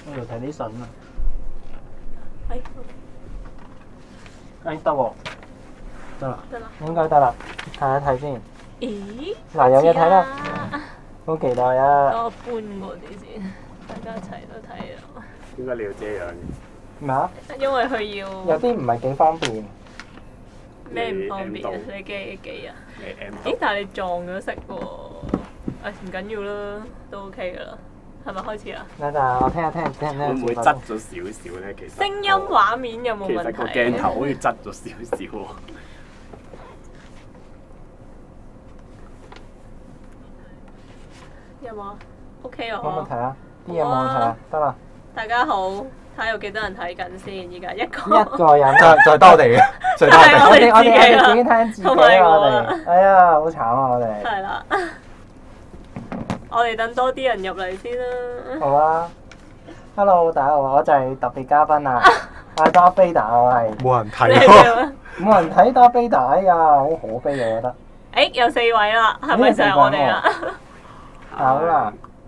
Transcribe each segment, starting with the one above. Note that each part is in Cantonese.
我度睇啲筍啊！ 係得喎，得啦， 得啦， 應該得啦，睇一睇先。 咦？ 嗱，有嘢睇啦， 啦！ 好期待啊！ 等我搬過啲先，大家一齊都睇到。 點解你要遮樣？ 咩啊？ 因為佢要有啲唔係幾方便。 咩唔方便啊？ 你 M 你幾啊？ 你 M 咦？但係你撞咗色喎。唔緊要啦，都 OK 噶啦。係咪開始啊？ 嗱，我聽下聽會唔會側咗少少咧？其實聲音畫面有冇問題？ 其實個鏡頭好似側咗少少喎。 有冇啊？OK 啊！ 冇問題啊，啲嘢冇問題啊，得啦。 大家好，睇下有幾多人睇緊先？依家一個。 一個人再多我哋嘅，再多我哋。 我哋自己聽自己啊！我哋，哎呀，好慘啊！我哋。 係啦。我哋等多啲人入嚟先啦。 好啊 ，Hello， 大家好，我就係特別嘉賓啊，阿 Darth Vader，我係。 冇人你睇係喎。 咩？ 冇人睇 Darth Vader，哎呀，好可悲啊！我覺得。 誒，有4位啦，係咪就係我哋啊？ 好啦，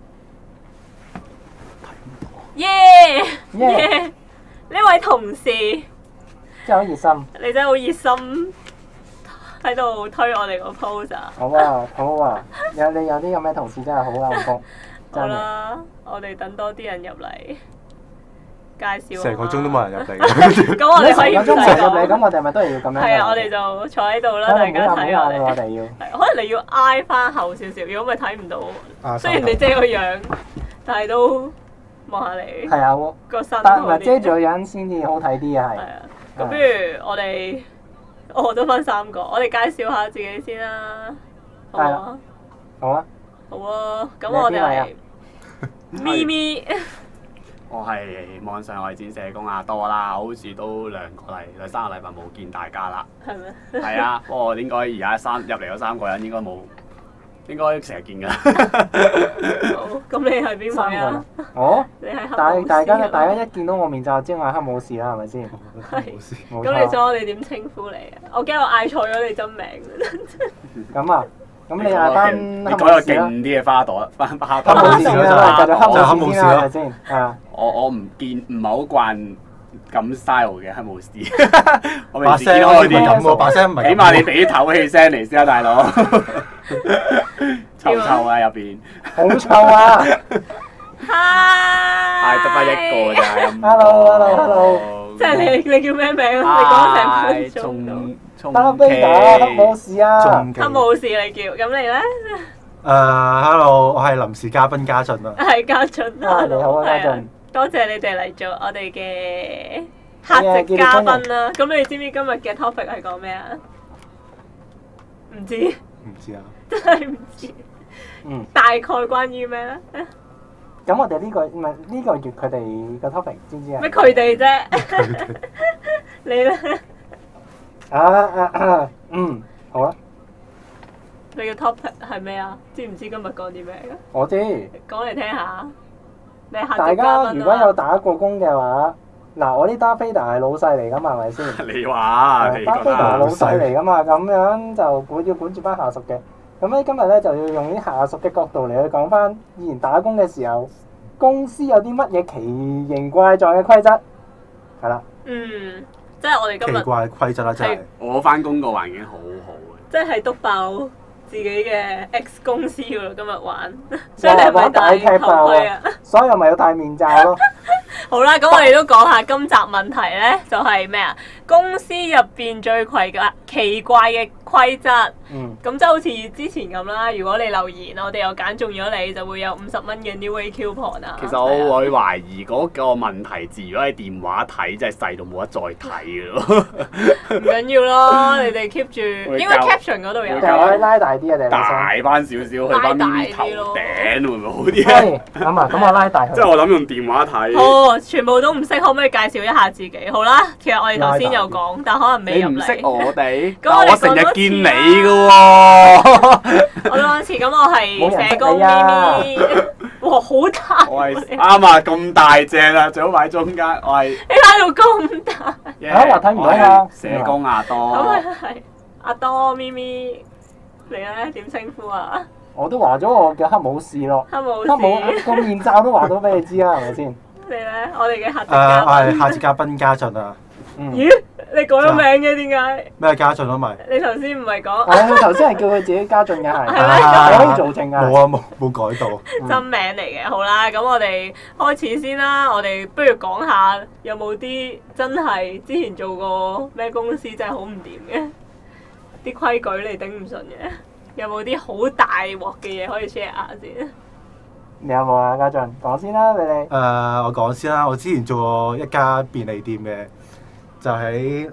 耶耶， 耶！呢位同事， 真係好熱心。 你真係好熱心喺度推我哋個 pose 啊！ 好啊，好啊，你有啲咁嘅同事真係好幸福， 好真係。 啦，我哋等多啲人入嚟介紹。 成個鐘都冇人入嚟。 咁我哋可以唔使成個鐘冇入嚟，咁講。 我哋咪都係要咁樣。 係啊，我哋就坐喺度啦，大家睇我我哋。 哋要。 係可能你要挨翻後少少，如果咪睇唔到。 啊雖然你遮個樣，但係都望下你係啊， 個身但唔係嗰啲。 遮住個樣先至好睇啲啊，係。 係啊，咁不如我都分3個，我哋介紹下自己先啦，好係啊？ 好啊， 好啊，咁我哋係咪咪， 我係網上外展社工阿多啦，好似都2三個禮拜冇見大家啦。 係咩？ 係啊，不過應該而家入嚟嗰3個人應該冇，應該成日見㗎。 好，咁你係邊位啊？ 我。 你係黑但武士啊係大家一見到我面就知我係黑武士啦，係咪先？ 係冇事。 冇咁你錯。 想我哋點稱呼你啊？我驚我嗌錯咗你真名。 咁啊，咁你嗌翻你改黑武士啦。 個勁啲嘅花朵，花黑朵武士啦，繼續黑武士先啦，係咪就先？啊， 我唔係好慣咁 style 嘅黑武士，我平時把聲見開啲咁喎，把聲唔係咁喎。 起碼你俾啲唞氣聲嚟先啊，大佬！臭唔臭啊入邊？ 好臭啊 Hi， 得翻一個咋。 Hello， 即係你叫咩名啊？你講成分鐘鐘得啦，飛打黑武士啊！ 仲都。黑武士你叫，咁你咧？ Hello，我係臨時嘉賓嘉俊啊。 係家俊啊，你好啊，家係俊。 多謝你哋嚟做我哋嘅客席嘉賓啦。咁你知唔知今日嘅 topic 係講咩啊？唔知， 唔知啊。 真係唔知。 嗯。 大概關於咩咧？ 咁我哋呢個唔係呢個月佢哋個 topic 知唔知啊？ 咩佢哋啫？你咧？ 好啊， 你嘅 topic 係咩啊？知唔知今日講啲咩㗎？ 我知。 講嚟聽下。你係客大席嘉賓家如果有啊！ 打過工嘅話，嗱，我啲 Darth Vader 係老細嚟㗎嘛，係咪先？ 你話你覺 Darth Vader 係得老細嚟㗎嘛，咁樣就要管住班下屬嘅。咁咧今日咧就要用啲下屬嘅角度嚟去講翻以前打工嘅時候，公司有啲乜嘢奇形怪狀嘅規則，係啦。 即係我哋今日奇怪規則啦，真係。 我翻工個環境好好嘅。 即係篤爆自己嘅 X 公司㗎啦，今日玩，所以你係咪戴頭盔啊？ 所以咪要戴面罩咯。 好啦，咁我哋都講下今集問題咧，就係咩啊？公司入邊最奇怪嘅規則。咁即係好似之前咁啦，如果你留言，我哋又揀中咗你，就會有50蚊嘅 New Way Coupon 啊。 其實我會懷疑嗰個問題字，如果喺電話睇，真係細到冇得再睇嘅咯。 唔緊要咯，你哋 keep 住，應該 caption 嗰度有。 就可以拉大啲啊，定係大翻少少，去翻咪咪頭頂會唔會好啲係咧？ 咁我拉大佢。 即係我諗用電話睇。 哦，全部都唔識，可唔可以介紹一下自己？好啦，其實我哋頭先有講，但可能未入嚟。 你唔識我哋， 咁我哋我成日見你嘅喎。 我講一次，咁我係社工咪咪，哇，好大！ 我係啱啊，咁大隻啦，最好擺中間。我係你睇到咁大， 我睇唔到啊社工阿多。 咁係阿多咪咪，你咧點稱呼啊？ 我都話咗我叫黑武士咯， 黑武黑武士， 個面罩都話到俾你知啦，係咪先？ 你咧咧？我哋嘅客席我嘉賓。 係下次嘉賓家俊啊。 咦？你改咗名嘅點解？ 咩家俊啊？咪你頭先唔係講佢頭先係叫佢自己家俊嘅係， 係你可以做證㗎。 冇啊，冇改到。 真名嚟嘅？好啦，咁我哋開始先啦。我哋不如講下有冇啲真係之前做過咩公司真係好唔掂嘅，啲規矩你頂唔順嘅，有冇啲好大鑊嘅嘢可以 share 下先？ 你有冇啊，家俊？講先啦，你哋。 我講先啦。我之前做過一家便利店嘅，就喺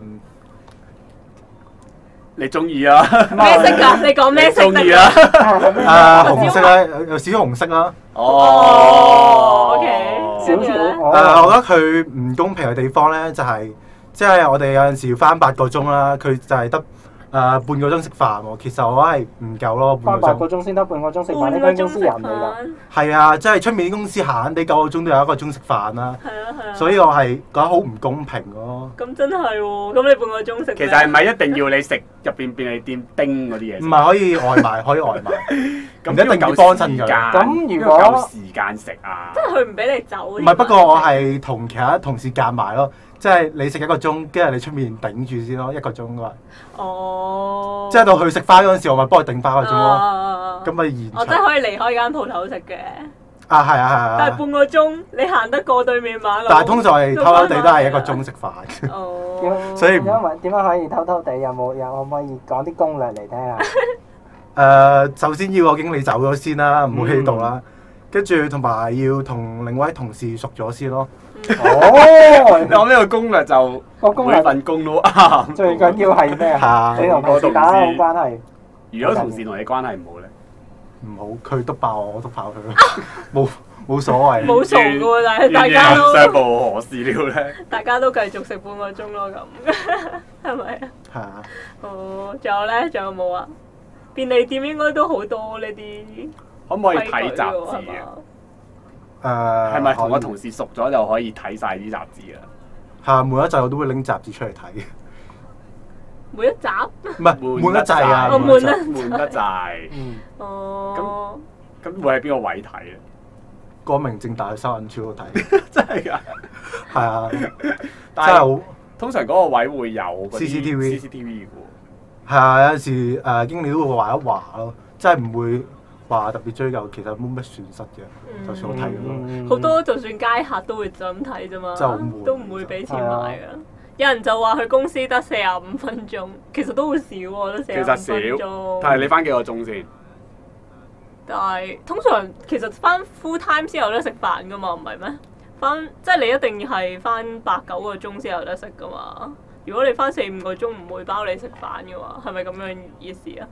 你中意啊？ 咩色㗎？你講咩色得中意啊？ 紅色啦，有少少紅色啦。 哦，OK， 少少。 我覺得佢唔公平嘅地方咧，就係即係我哋有陣時要翻8個鐘啦，佢就係得半個鐘食飯喎。其實我係唔夠咯， 翻8個鐘先得半個鐘食飯，呢間公司人嚟㗎。 係啊，即係出面啲公司閒地9個鐘都有1個鐘食飯啦。 係啊。 所以我係覺得好唔公平咯。 咁真係喎，咁你半個鐘食？ 其實係咪一定要你食入邊便利店叮嗰啲嘢？ 唔係可以外賣，可以外賣。 咁唔一定要幫襯佢。 咁如果夠時間食啊？ 即係佢唔俾你走。 唔係，不過我係同其他同事夾埋咯，即係你食1個鐘，跟住你出面頂住先咯，1個鐘都係。 哦。 即係到佢食翻嗰陣時，我咪幫佢頂翻1個鐘咯。咁咪延長。 我真係可以離開間鋪頭食嘅。 啊，係啊。 但係半個鐘，你行得過對面馬路。 但係通常係偷偷地都係1個鐘食飯。 哦。 所以點樣可以偷偷地？可唔可以講啲攻略嚟聽下？ 首先要個經理走咗先啦，唔好喺度啦。跟住同埋要同另一位同事熟咗先咯。 哦， 我呢個攻略就每份工都啱。 最緊要係咩啊？你同同事打好關係。 如果同事同你關係唔好咧？ 唔好，佢督爆我，我督爆佢，冇所謂。 冇嘈嘅喎，但係大家都相報何時了咧？ 大家都繼續食半個鐘咯，咁係咪啊？ 係啊。 哦，仲有咧？仲有冇啊？便利店應該都好多呢啲。 可唔可以睇雜誌啊？係咪同個同事熟咗就可以睇晒啲雜誌啊？ 係，每一集我都會拎雜誌出嚟睇。 每一集？ 唔係悶得滯啊！ 悶得滯。 哦。 咁會喺邊個位睇咧？ 光明正大去收銀處度睇。 真係㗎？ 係啊。 真係好。通常嗰個位會有 CCTV 嘅喎。係啊，有陣時經理都會話一話咯，即係唔會話特別追究，其實冇乜損失嘅，就算我睇咯。 好多就算街客都會就咁睇啫嘛，都唔會俾錢買㗎。有人就話佢公司得45分鐘，其實都好少喎，得45分鐘。 其實少，但係你翻幾個鐘先？ 但係通常其實翻 full time 先有得食飯㗎嘛，唔係咩？即係你一定係翻8、9個鐘先有得食㗎嘛。如果你翻4、5個鐘唔會包你食飯嘅話，係咪咁樣意思啊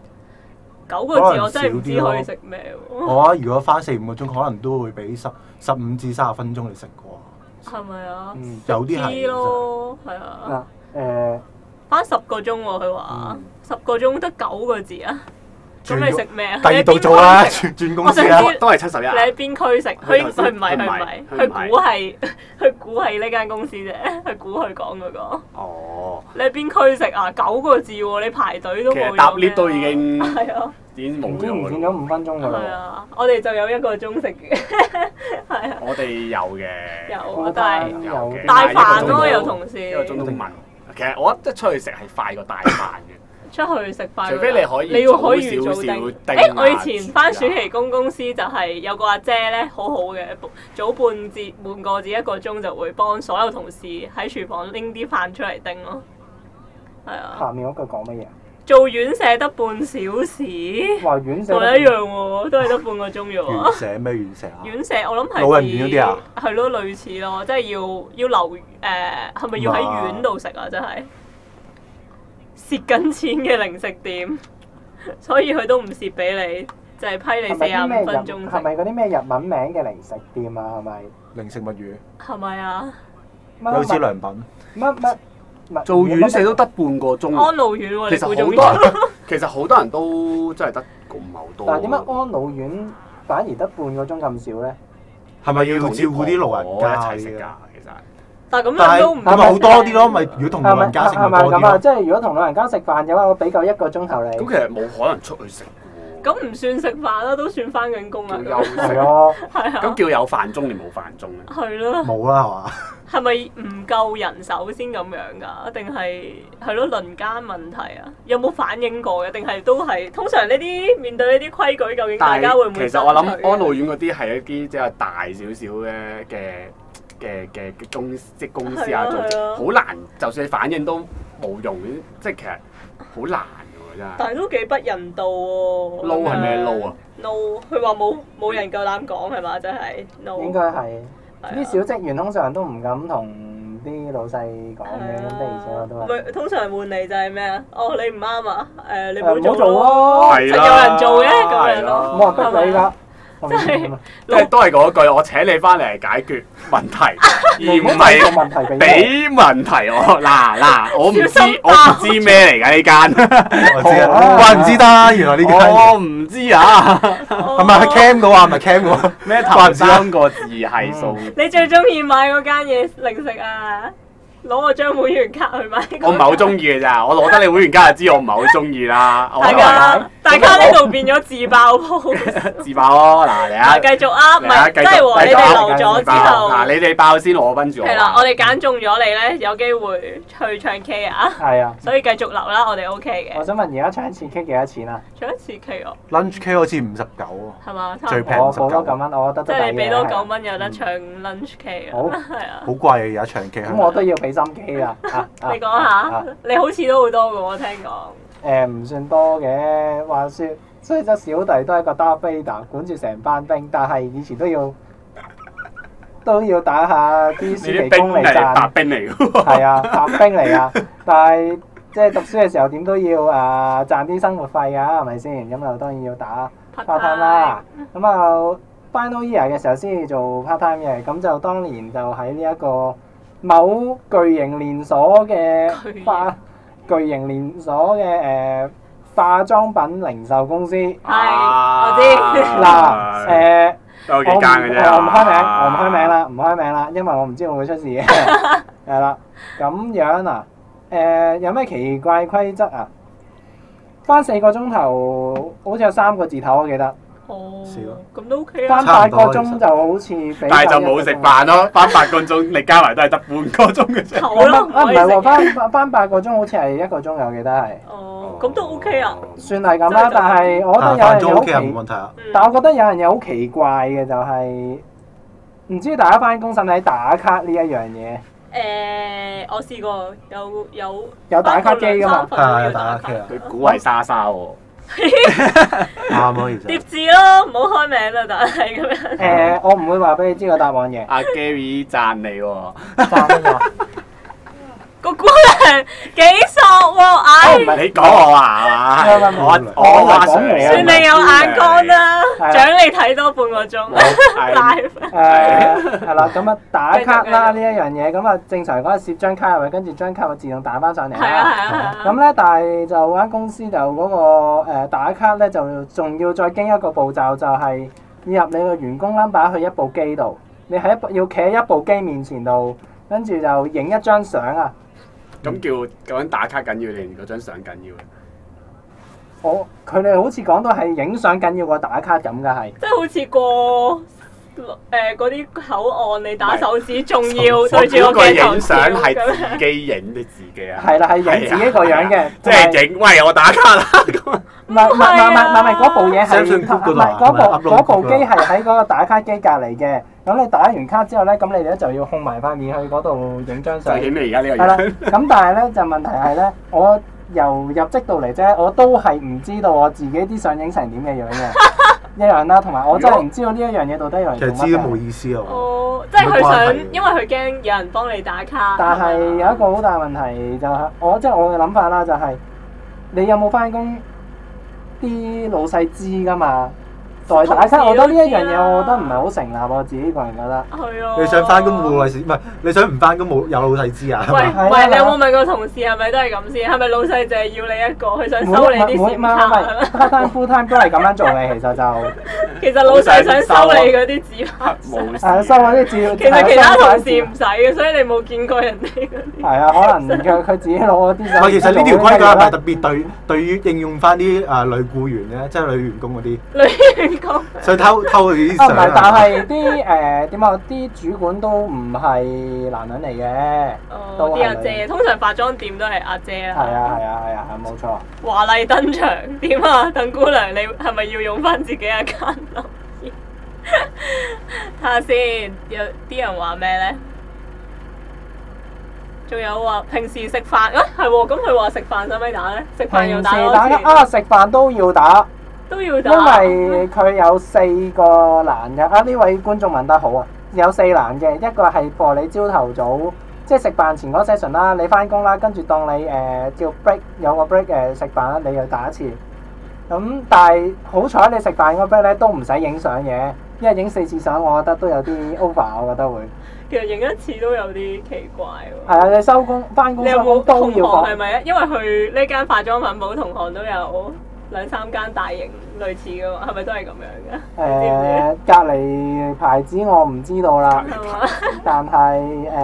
？9個字我真係唔知可以食咩喎。 我覺得如果翻4、5個鐘，可能都會俾15至30分鐘你食啩。 係咪啊？ 有啲係咯，係啊。翻10個鐘喎，佢話10個鐘得9個字啊。咁你食咩啊？ 第二度做啦，轉公司啦， 都係71。 你喺邊區食？佢唔係，佢估係呢間公司啫，佢估佢講嗰個。 哦。 你喺邊區食啊？9個字喎，你排隊都冇用嘅。 搭 lift 都已經係啊， 已經冇咗。唔見咗5分鐘㗎啦。 係啊，我哋就有1個鐘食嘅，係啊。 我哋有嘅。 有，但係帶飯咯，有同事。 1個鐘都問。其實我覺得出去食係快過帶飯嘅。出去食飯， 除非你可以早少少叮。 我以前翻暑期工公司就係有個阿姐咧，好好嘅，早半個至1個鐘就會幫所有同事喺廚房拎啲飯出嚟叮咯。係啊。 下面嗰句講乜嘢？ 做院舍得半小時。 話院舍。 同你一樣喎，都係得半個鐘啫喎。 院舍咩院舍啊？ 院舍我諗係老人院嗰啲啊。 係咯，類似咯，即係要留係咪要喺院度食啊？真係。蝕緊錢嘅零食店，所以佢都唔蝕俾你，就係批你45分鐘食。 係咪嗰啲咩日文名嘅零食店啊？係咪？ 零食物語。 係咪啊？ 優之良品。 乜？ 做院舍都得半個鐘。 安老院喎， 其實好多人都真係得咁唔係好多。 但係點解安老院反而得半個鐘咁少咧？ 係咪要照顧啲老人家一齊食㗎？其實。 但係咁樣都唔係咪好多啲咯？咪如果同老人家食咪多啲咯？ 即係如果同老人家食飯嘅話，我俾夠1個鐘頭你。 咁其實冇可能出去食喎。 咁唔算食飯啦，都算翻緊工啊。 叫休息係咯， 係啊。 咁叫有飯鐘定冇飯鐘咧？ 係咯。 冇啦係嘛？ 係咪唔夠人手先咁樣㗎？定係咯輪奸問題啊？有冇反映過嘅？定係都係通常呢啲面對呢啲規矩，究竟大家會唔會？ 其實我諗安老院嗰啲係一啲即係大少少嘅公司啊，做好難，就算你反應都冇用，即係其實好難㗎喎，真係。 但係都幾不人道喎。 撈係咩撈啊 ？no， 佢話冇人夠膽講係嘛？真係 no。 應該係啲小職員通常都唔敢同啲老細講嘅，咁的而且確都係。 咪通常換嚟就係咩啊？哦，你唔啱啊！你唔唔好做好做咯， 實有人做嘅咁樣咯。 冇人逼你㗎。 即係即係都係嗰句，我請你翻嚟係解決問題，而唔個係問題俾俾問題我。嗱，我唔知咩嚟㗎呢間。 我知啊，怪唔知得，原來呢間我唔知啊， 係咪 cam 到啊？係咪 cam 到？ 咩頭三個字係數？ 你最中意買嗰間嘢零食啊？攞我張會員卡去買。 我唔係好中意嘅咋，我攞得你會員卡就知我唔係好中意啦。 大家呢度變咗自爆鋪。 自爆咯，嗱嚟啊！ 繼續啊，唔係真係喎，你哋留咗之後。 嗱，你哋爆先，我跟住我。 係啦，我哋揀中咗你咧，有機會去唱 K 啊！ 係啊， 所以繼續留啦，我哋 OK 嘅。 我想問而家唱一次 K 幾多錢啊？ 唱一次 K 哦。 lunch K 好似59喎。 係嘛？ 最平我報多9蚊，我覺得即係你俾多9蚊有得嗯唱 lunch K 啊！ 好係啊。 好貴啊！而家唱 K 咁我都要俾心機啦。 你講下，你好似都好多嘅喎，聽講。 唔算多嘅，話説，所以隻小弟都係一個 Darth Vader，管住成班兵，但係以前都要打下啲暑期工嚟賺。 白兵嚟㗎喎。 係啊，白兵嚟啊！但係即係讀書嘅時候點都要賺啲生活費㗎，係咪先？咁就當然要打 part time 啦。咁啊 final year 嘅時候先至做 part time 嘅，咁就當年就喺呢一個某巨型連鎖嘅化妝品零售公司。 係，我知。 嗱有幾間嘅啫。 我唔開名啦，因為我唔知會唔會出事嘅。係啦，咁樣啊，有咩奇怪規則啊？返4個鐘頭，好似有3個字頭，我記得。 哦， 少咁都 OK 啊。 返8個鐘就好似比較。 但係就冇食飯咯，返8個鐘，你加埋都係得半個鐘嘅啫。 頭咯， 唔係喎，返8個鐘好似係1個鐘，我記得係。 哦，咁都 OK 啊。 算係咁啦，但係我覺得有樣嘢好奇， 冇問題啊。 但我覺得有樣嘢好奇怪嘅就係，唔知大家返工使唔使打卡呢一樣嘢？ 我試過有打卡機㗎嘛？ 係啊，有打卡機啊。 佢估係莎莎喎。 啱啊，其實。 疊字咯，唔好開名啦，但係咁樣。 我唔會話俾你知個答案嘅。 阿 Gary 讚你喎。 讚邊個？ 個姑娘幾索喎，唉！ 你講我話係嘛？我話講嚟啊！ 算你有眼光啦，獎你睇多半個鐘 live。 係啦，咁啊打卡啦呢一樣嘢，咁啊正常嗰日攝張卡入去，跟住張卡會自動彈翻上嚟啦。 係啊。 咁咧，但係就間公司就嗰個打卡咧，就仲要再經一個步驟，就係要入你個員工 number 去一部機度，你要企喺一部機面前度，跟住就影一張相啊。 咁究竟打卡緊要定嗰張相緊要咧？ 佢哋好似講到係影相緊要過打卡咁㗎，係。 即係好似過嗰啲口岸，你打手指仲要對住個鏡頭影相係自己影你自己啊？ 係啦，係影自己個樣嘅， 即係影喂我打卡啦咁。 唔係，嗰部嘢係嗰部機係喺嗰個打卡機隔離嘅。咁你打完卡之後咧，咁你哋就要控埋塊面去嗰度影張相。 就影你而家呢個樣。 係啦，咁但係咧就問題係咧，我由入職到嚟啫，我都係唔知道我自己啲相影成點嘅樣嘅一樣啦。同埋我真係唔知道呢一樣嘢到底有人做乜嘅。 其實知都冇意思啊。 哦，即係佢想，因為佢驚有人幫你打卡。 但係有一個好大問題就係，我嘅諗法啦，就係你有冇翻工？啲老細知㗎嘛， 代打卡，我覺得呢一樣嘢，我覺得唔係好成立，我自己個人覺得。 係啊。 你想翻工冇老細，唔係你想唔翻工冇有老細知啊？ 喂， 係啊唔係你有冇問過同事係咪都係咁先？係咪老細就係要你一個，佢想收你啲閃卡？ 唔係 part time full time 都係咁樣做嘅，其實就其實老細想收你嗰啲紙卡， 冇係收嗰啲照。 其實其他同事唔使嘅，所以你冇見過人哋嗰啲。 係啊，可能佢自己攞嗰啲。 唔係，其實呢條規矩係咪特別對於應用翻啲女僱員咧，即係女員工嗰啲？ 女員工想偷佢啲唔係， 相但係啲點啊？啲主管都唔係男人嚟嘅，都啲阿姐，通常化妝店都係阿姐啦。 係啊，冇錯。 華麗登場點啊？鄧姑娘，你係咪要用翻自己嘅間樓？睇下先，有啲人話咩咧？仲有話平時食飯啊，係喎，咁佢話食飯使咪打咧？食飯要打多次啊！食飯都要打， 都要打， 因為佢有4個欄嘅。啊，呢位觀眾問得好啊，有4欄嘅，一個係幫你朝頭早，即係食飯前嗰 session 啦，你翻工啦，跟住當你叫 break 有個 break 食飯啦，你又打一次。咁但係好彩你食飯嗰 break 咧都唔使影相嘅，因為影4次相我覺得都有啲 over， 我覺得會。 其實影一次都有啲奇怪喎。 係啊，你收工翻工收工都要放。 係咪啊？因為去呢間化妝品鋪同行都有2、3間大型類似嘅嘛，係咪都係咁樣嘅？ 隔離牌子我唔知道啦，但係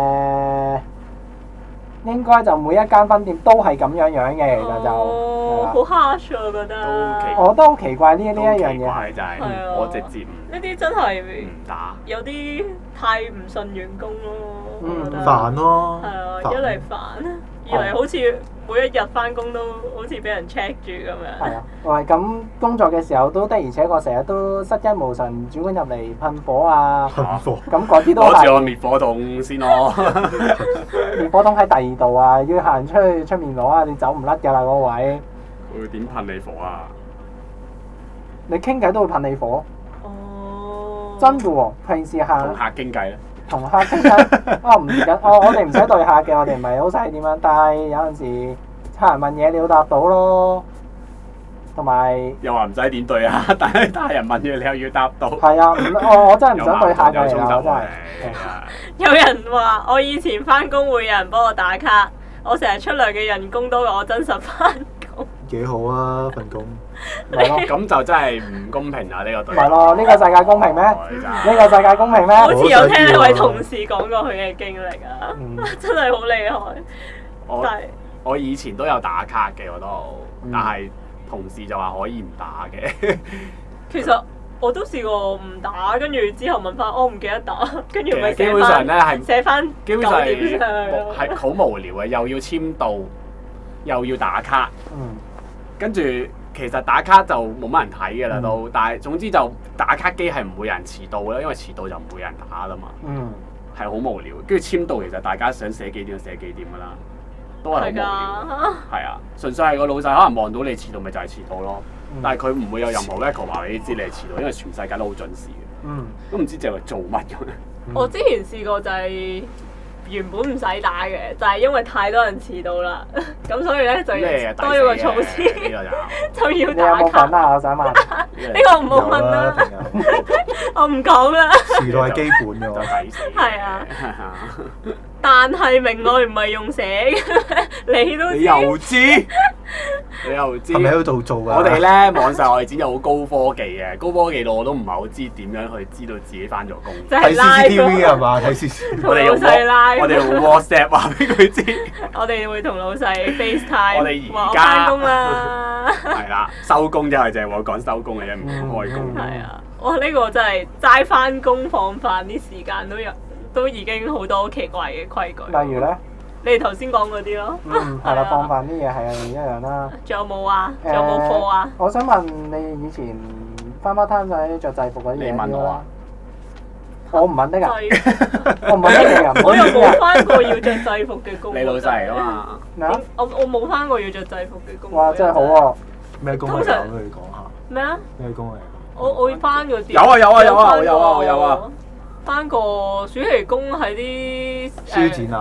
應該就每一間分店都係咁樣嘅，其實就好 harsh 我覺得。 我都好奇怪呢一樣嘢係，就係我直接呢啲真係唔打， 有啲太唔信員工咯， 煩咯。 係啊，一嚟煩，二嚟好似每一日翻工都好似俾人 check 住咁樣。 係啊，喂，咁工作嘅時候都的而且確成日都失驚無神，主管入嚟噴火啊， 噴火咁嗰啲都攞住個係滅火筒先咯。 滅火筒喺第二度啊，要行出去出面攞啊，你走唔甩㗎啦嗰位。 會點噴你火啊？ 你傾偈都會噴你火。 哦。 真㗎喎，平時行同客傾偈咧。 同客傾偈，唔緊，我哋唔使對客嘅，我哋唔係好使點樣，但係有陣時客人問嘢你要答到咯，同埋又話唔使點對啊，但係大人問嘢你又要答到。 係啊，我真係唔想對客嘅，我真係。 有人話我以前翻工會有人幫我打卡，我成日出糧嘅人工多過我真實翻工。 幾好啊份工。 咪咯， 咁就真係唔公平啊！呢個對。 咪咯，呢個世界公平咩？呢個世界公平咩？ 好似有聽呢位同事講過佢嘅經歷啊，真係好厲害。 我以前都有打卡嘅，我都，但係同事就話可以唔打嘅。 其實我都試過唔打，跟住之後問翻，我唔記得打，跟住咪基本上咧係寫翻基本上係好無聊嘅，又要簽到，又要打卡。跟住其實打卡就冇乜人睇嘅啦都，但係總之就打卡機係唔會有人遲到啦，因為遲到就唔會有人打啦嘛。係好無聊，跟住簽到其實大家想寫幾點就寫幾點噶啦，都係好無聊。係啊，純粹係個老細可能望到你遲到，咪就係遲到咯。但係佢唔會有任何 record 話俾你知你係遲到，因為全世界都好準時嘅。都唔知淨係做乜咁。 我之前試過就係原本唔使打嘅，就係因為太多人遲到啦，咁所以咧就多咗個措施，就要打卡。 你有冇份啊？我想問。 呢個唔好問啦，我唔講啦。 遲到係基本嘅喎。 係啊。但係明愛唔係用寫嘅，你都知。 你又知？你又知？ 係咪喺度做㗎？ 我哋咧網上外展有好高科技嘅，高科技到我都唔係好知點樣去知道自己翻咗工。 睇 CCTV 係嘛？睇 CCTV。 同老細拉。 我哋用 WhatsApp 話俾佢知。 我哋會同老細 FaceTime。 我哋而家翻工啦。 係啦，收工啫，係淨係我講收工嘅啫，唔開工。 係啊，哇！呢個真係齋翻工放飯啲時間都已經好多奇怪嘅規矩。 例如咧？ 你哋頭先講嗰啲咯。 係啦，放飯啲嘢係一樣啦。 仲有冇啊？仲有冇課啊？ 我想問你以前翻 part time 使着制服嗰啲嘢點啦？我唔問得㗎，我唔問得你㗎。 我又冇翻過要着制服嘅工。 你老細嚟㗎嘛？ 咩啊？ 我冇翻過要着制服嘅工。 哇！真係好喎。 咩工嚟？講俾你講下。 咩啊？ 咩工嚟？ 我會翻嗰啲。 有啊！ 翻個暑期工喺啲書展啊！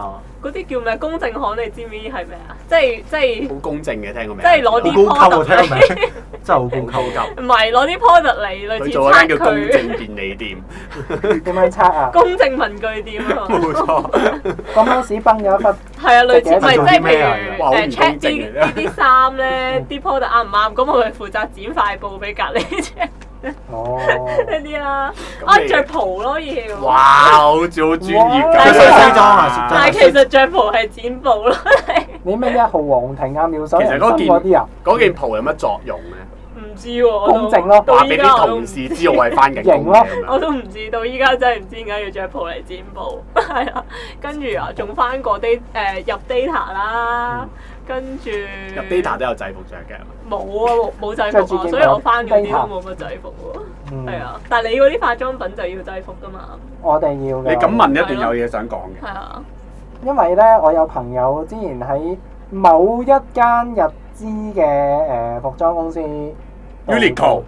嗰啲叫咩？公證行你知唔知係咩啊？即係好公正嘅，聽個名。 即係攞啲好高級 product 喎，聽個名真係好高級。 唔係攞啲 product 嚟類似佢做嗰間叫公測佢正便利店， 點樣測啊？ 公證文具店啊。 冇錯。 個 mouse 崩咗一忽， 係啊，類似咪即係譬如哇好唔 check 公正嘅呢啲衫咧，啲 product 啱唔啱？咁我咪負責剪塊布俾隔離啫。 哦， 呢啲啦， 你着袍咯要。 哇，好似好專業哇咁。 着西裝啊， 但係其實着袍係剪布咯。 你咩1號皇庭啊、妙手仁心其實嗰啲啊？ 嗰件袍有乜作用咧？ 唔知喎， 公正咯話俾到依家我都啲同事知我係翻緊型咯工嘅咁樣。 我都唔知，到依家真係唔知點解要着袍嚟剪布，係啊，跟住啊，仲翻過啲入 data 啦，跟住入 data 都有制服着嘅。 冇啊，冇制服啊， 着住件所以我翻嗰啲 data 都冇乜制服喎， 嗯係啊，但係你嗰啲化妝品就要制服噶嘛， 我哋要嘅。 你咁問一定有嘢想講嘅。 係啊， 因為咧，我有朋友之前喺某一間日資嘅服裝公司 Uniqlo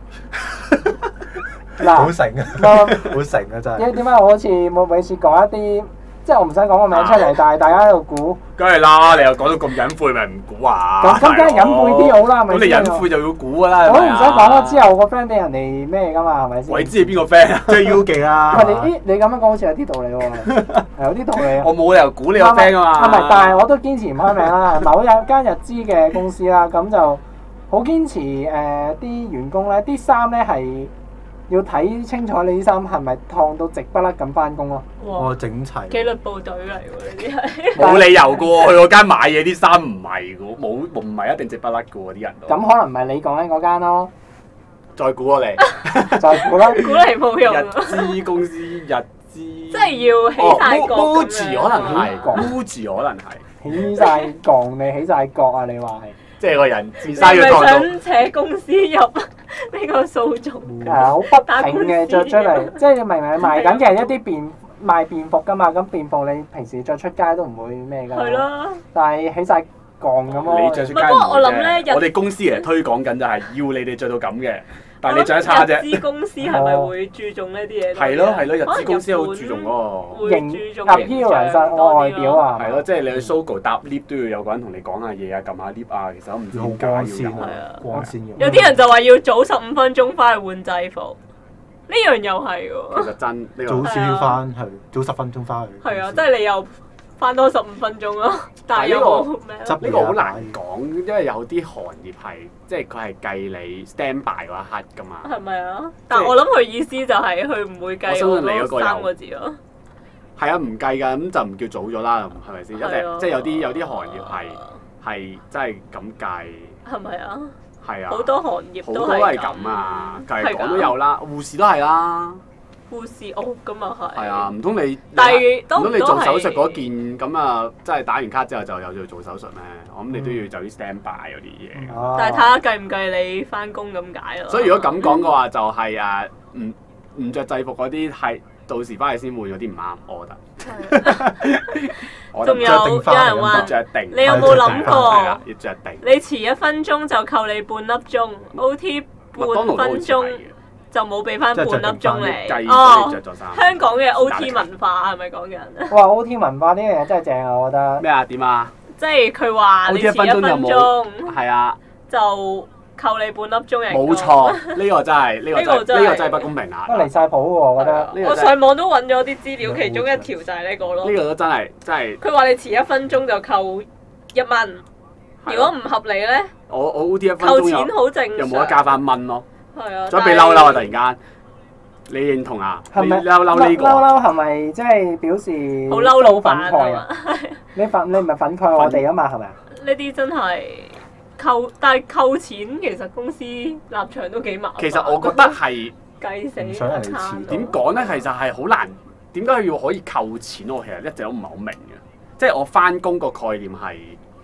嗱， 好成啊， 咁好成啊真係。 點解我好似冇每次講一啲，即係我唔想講個名出嚟，但係大家喺度估， 梗係啦，你又講到咁隱晦，咪唔估啊？ 咁梗係隱晦啲好啦，係咪咁你先？ 隱晦就要估㗎啦。 我都唔想講咗之後。 後個 friend 俾人哋咩㗎嘛，係咪先？ 鬼知你邊個 friend 啊？ 即係 U 記啦。 喂，你咁樣講好似有啲道理喎，係有啲道理啊。 我冇理由估你個 friend 啊嘛。 唔係，但係我都堅持唔開名啦。某一間日資嘅公司啦，咁就好堅持啲員工咧，啲衫咧係要睇清楚你啲衫係咪燙到直不甩咁翻工咯。 哇我，整齊。 紀律部隊嚟喎呢啲係， 冇理由嘅喎，去嗰間買嘢啲衫唔係嘅喎，冇唔係一定直不甩嘅喎啲人都。 咁可能唔係你講緊嗰間咯， 再估我哋就估啦。 估嚟冇用日啊， 資公司日資， 即係要起晒角咁 Muji 樣可能係角 ，Muji 可能係， 起晒槓你起晒角啊！你話係？ 即係個人自你係咪生要燙到。 想扯公司入呢個訴訟？ 係啊，好不挺嘅着出嚟，即係你明明賣緊嘅係一啲賣便服㗎嘛，咁便服你平時着出街都唔會咩㗎。 係。咯， 但係起晒槓咁咯。 你着出街唔係不過我諗咧我哋公司其實推廣緊就係要你哋着到咁嘅，但係你着得差啫。 日資公司係咪會注重呢啲嘢？ 係咯係咯，日資公司好注重嗰個。 會型注重 appearance 外表啊， 係咯，即係你去 Sogo 搭 lift 都要有個人同你講下嘢啊，撳下 lift 啊，其實我唔知好點解光鮮要有。 係啊光鮮嘅。 有啲人就話要早15分鐘翻去換制服，呢樣又係其喎。 實真呢早個少少翻，係早10分鐘翻去。 係啊，即係你又翻多15分鐘咯，但係又冇咩咯。 執呢個好難講，因為有啲行業係即係佢係計你 stand by 嗰一刻㗎嘛。 係咪啊？但係我諗佢意思就係佢唔會計我相信你嗰個有 3個字咯。 係啊，唔計㗎，咁就唔叫早咗啦，係咪先？ 係啊即係有啲行業係真係咁計， 係咪啊？ 係啊， 好多行業好都係多係咁啊，繼係㗎續講都有啦，護士都係啦， 護士屋咁啊係。 係啊，唔通你但係都唔通你做手術嗰係件咁啊，即係打完卡之後就有要做手術咩？我諗你都要就啲 stand by 嗰啲嘢㗎。 哦但係睇下計唔計你翻工咁解咯。 所以如果咁講嘅話，就係唔着制服嗰啲係到時翻去先換嗰啲唔啱，我覺得。我仲有着定返人話要着定， 你有冇諗係過啦，要着定。 你遲1分鐘就扣你半粒鐘，OT 麥當勞都好半分鐘似係嘅就冇俾翻半粒鐘你。 計咗哦你，着咗衫。 香港嘅 OT 文化係咪講緊？ 哇！OT 文化呢樣嘢真係正啊，我覺得。 咩啊？點啊？ 即係佢話你 OT 遲1分鐘係啊， 就扣你半粒鐘人工冇。錯，呢個真係呢個真係呢個真係不公平啊！ 都離晒譜喎，我覺得。 呢個我真係上網都揾咗啲資料，其中一條就係呢個咯呢。個都真係佢話你遲1分鐘就扣1蚊，如果唔合理咧， 我 OT 1分扣鐘錢好正常。 又冇得加翻蚊咯， 係啊， 再俾嬲嬲啊！突然間，你認同啊？你係咪嬲嬲呢個？ 嬲係咪即係表示好嬲老闆憤慨啊啊？你唔係憤慨我哋啊嘛，係咪啊？ 呢啲真係扣，但係扣錢其實公司立場都幾麻煩。 其實我覺得係計死唔想人哋一餐錢點講咧？其實係好難，點解要可以扣錢？我其實一直都唔係好明嘅。即係我翻工個概念係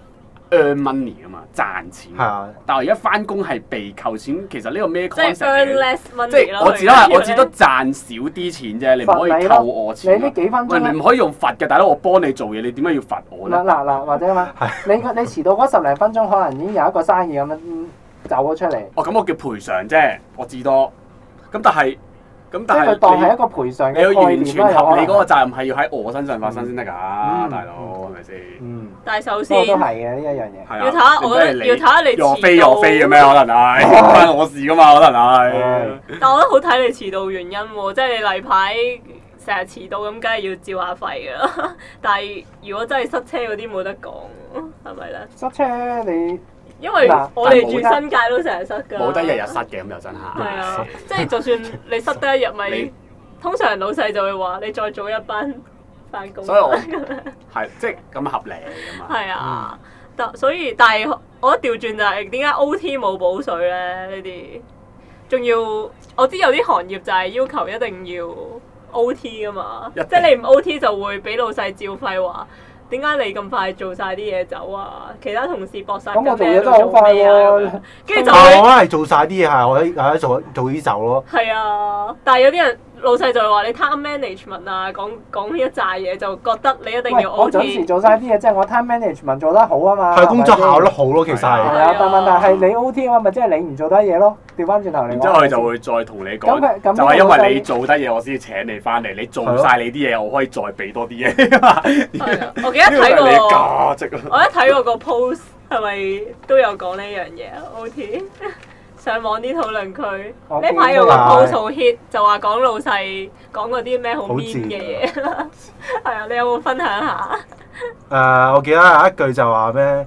earn money 啊嘛，賺錢。 係啊， 但係我而家翻工係被扣錢，其實呢個咩即係 concept earn 嚟嘅？ less 即 money 咯。 係我只都賺少啲錢啫，你唔可以扣我錢啊。 你呢幾分喂， 鐘你唔可以用罰嘅，大佬，我幫你做嘢，你點解要罰我咧？ 嗱，或者咁啊，你遲到嗰10零分鐘，可能已經有一個生意咁樣走咗出嚟。 哦，咁我叫賠償啫，我至多。咁但係咁但係佢當係一個賠償你要嘅概完全念啦。 合理嗰個責任係要喺我身上發生先得㗎，大佬係咪先？ 但係首我先都係嘅呢一樣嘢。 係啊要睇下我覺得要睇下你若飛遲到若飛嘅咩？可能係唔關我事㗎嘛？可能係。 但我覺得好睇你遲到原因喎，即係你例牌成日遲到咁，梗係要照下肺㗎啦。但係如果真係塞車嗰啲冇得講，係咪咧？ 塞車你因為嗱我哋住新界都成日塞㗎。 冇得日日塞嘅咁又真係。 係啊，即係就算你塞得一日，咪你通常老細就會話你再早一班翻工。 所以我係即係咁合理㗎嘛。 係啊，但係我覺得調轉就係點解 OT 冇補水咧？呢啲仲要我知有啲行業就係要求一定要 OT 噶嘛，即係你唔 OT 就會俾老細照廢話。點解你咁快做晒啲嘢走啊？其他同事搏晒咁我做嘢都好快喎。 跟住就我會係做晒啲嘢係可以做啲走咯。 係啊，但係有啲人老細就會話你 time management 啊，講一紮嘢就覺得你一定要我準時 OT。 做晒啲嘢，即係我 time management 做得好啊嘛。 係工作效率好咯，其實係係。 啊，但問題係你 OT 啊嘛，咪即係你唔做得嘢咯。調翻轉頭嚟講。 然之後佢就會再同你講， 咁就係因為你做得嘢，我先請你翻嚟。你做晒你啲嘢，我可以再俾多啲嘢。 係啊，我記得睇呢個係你嘅過。 價值啊！ 我一睇過個 post 係咪都有講呢樣嘢啊？OT 上網啲討論區呢排有個 post 好 hit，就話講老細講嗰啲咩好 mean 嘅嘢。係啊，你有冇分享下？ 我記得有一句就話咩？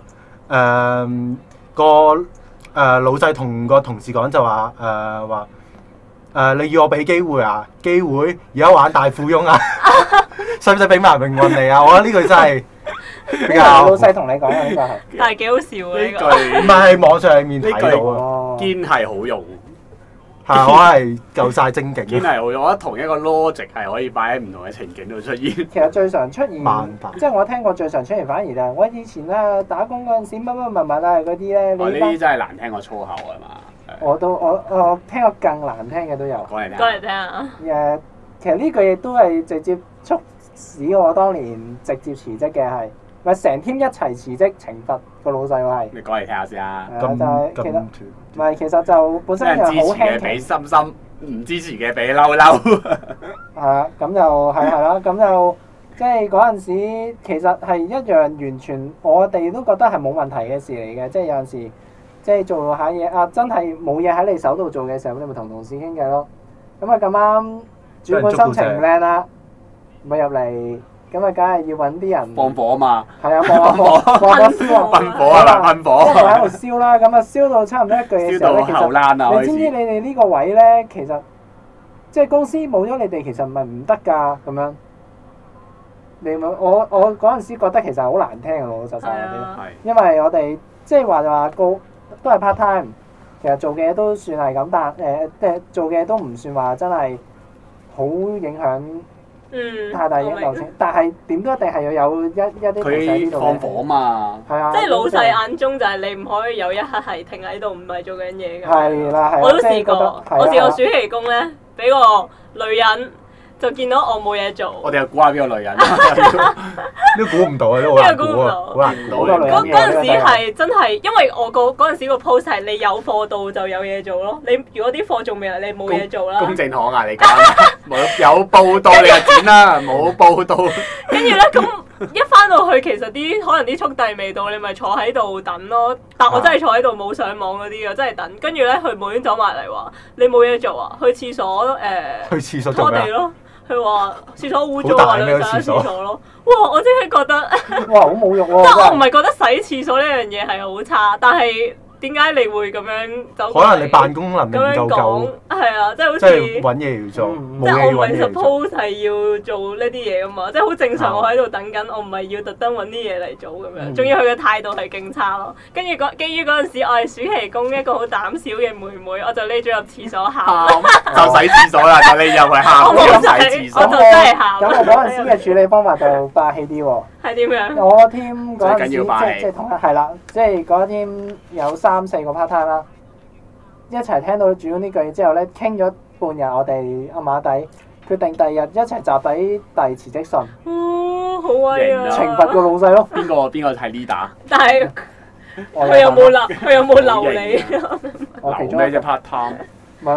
老細同個同事講就話你要我俾機會啊？機會而家玩大富翁啊？使唔使俾埋命運你啊？我覺得呢句真係比較老細同你講嘅呢個係。 但係幾好笑啊！呢個唔係喺網上面睇到啊， 哦。 堅係好用， 係我係夠晒精勁堅係好用。我覺得同一個 logic 係可以擺喺唔同嘅情景度出現。 其實最常出現萬百， 即係我聽過最常出現，反而就係我以前咧打工嗰陣時乜乜物物啊嗰啲咧， 我呢你班啲真係難聽過粗口啊嘛。 我聽過更難聽嘅都有。 講嚟聽。 講嚟聽下。 誒，其實呢句嘢都係直接促使我當年直接辭職嘅係，咪成 team 一齊辭職懲罰個老細喎係。 你講嚟聽下先啊。 就係其實咁唔係，其實就本身就支好輕持嘅俾鬆。 心心，唔支持嘅俾嬲嬲。 係啊，咁就係啦，咁就即係嗰陣時，其實係一樣完全我哋都覺得係冇問題嘅事嚟嘅，即係有陣時即係做下嘢啊，真係冇嘢喺你手度做嘅時候，你咪同同事傾偈咯。咁啊咁啱主管心情唔靚啦，咪入嚟，咁啊梗係要揾啲人放火啊嘛。 係啊，放火燒啊， 噴火啊！噴火。 一路喺度燒啦，咁啊燒到差唔多一句嘅燒時候咧，其到後欄啊！ 實你知唔知你哋呢個位咧，其實即係公司冇咗你哋，其實唔係唔得㗎咁樣。你冇我嗰陣時覺得其實好難聽嘅老老實實嗰啲， 係。 因為我哋即係話就話個都係 part time，其實做嘅嘢都算係咁，但即係做嘅嘢都唔算話真係好影響太大影響性。但係點都一定係要有一啲同事喺呢度佢放火嘛。 係啊， 即係老細眼中就係你唔可以有一刻係停喺度唔係做緊嘢㗎。 係啦係。 我都試過，我試過暑暑期工咧，俾個女人就見到我冇嘢做。 我哋又估下邊個女人？ 都估唔到啊，都好難估啊，好難估啊。 嗰陣時係真係，因為我嗰陣時個 post 係你有貨到就有嘢做咯。你如果啲貨仲未嚟，你冇嘢做啦。 公正可啊！你講冇有報道你就剪啦，冇報道。 跟住咧，咁一翻到去，其實可能啲速遞未到，你咪坐喺度等咯。但我真係坐喺度冇上網嗰啲嘅，真係等。跟住咧，佢無端走埋嚟話：你冇嘢做啊？去廁所去廁所拖做咩？ 地咯。佢話廁所污糟啊，你上廁所咯。哇！我真係覺得， 哇好侮辱喎！ 即係我唔係覺得洗廁所呢樣嘢係好差，但係點解你會咁樣走？ 可能你辦公能力唔夠夠， 係啊，即係好似即係揾嘢要做，冇即係我唔係嘢揾嘢要做。 suppose 係要做呢啲嘢噶嘛，即係好正常。我喺度等緊，我唔係要特登揾啲嘢嚟做咁樣。仲要佢嘅態度係勁差咯。跟住基於嗰陣時，我係暑期工一個好膽小嘅妹妹，我就匿咗入廁所喊。 就洗廁所啦，就你入去喊， 我冇又洗洗， 廁所。 我就真係喊。 咁我嗰陣時嘅處理方法就霸氣啲喎。 係點樣？ 我 team 嗰陣時最緊要霸氣即係同係啦，即係嗰 team 有3-4個 part time 啦，一齊聽到主管呢句嘢之後咧，傾咗半日，我哋阿馬底決定第二日一齊集體遞辭職信， 哦，好威啊！ 懲罰個老細咯。 邊個係 leader？ 但係我佢有冇留你？ 我其中一個留咩啫 part time？ 咪係咯，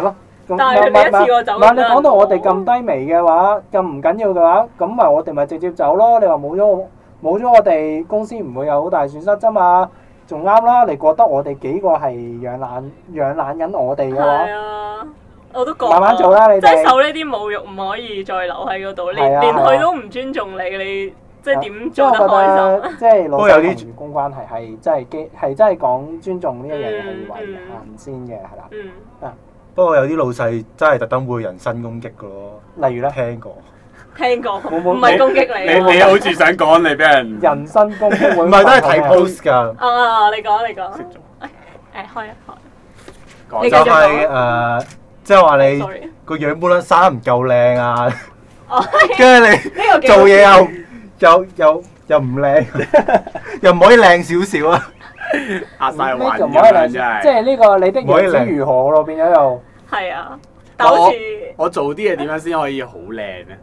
咁但係你一次過走唔係你講到我哋咁低微嘅話，咁唔緊要嘅話，咁咪我哋咪直接走咯。你話冇咗我哋公司唔會有好大損失啫嘛，仲啱啦。你覺得我哋幾個係養懶緊我哋嘅話？ 係啊，我都講慢慢做啦，你哋即係受呢啲侮辱唔可以再留喺嗰度，連佢都唔尊重你即係點做得開心？ 即係老細同員工關係係真係講尊重呢一樣嘢係為行先嘅，係啦。 不過有啲老細真係特登會人身攻擊嘅咯。 例如咧， 聽過， 唔係攻擊你。 你好似想講你俾人人身攻擊會唔係都係睇 post 㗎。 你講。開。 就係即係話你個樣本身生得唔夠靚啊，跟住你做嘢又唔靚，又唔可以靚少少啊， 壓晒環唔可以咁樣靚，即係呢個你的樣子如何咯，變咗又係啊，但好似我做啲嘢點樣先可以好靚咧？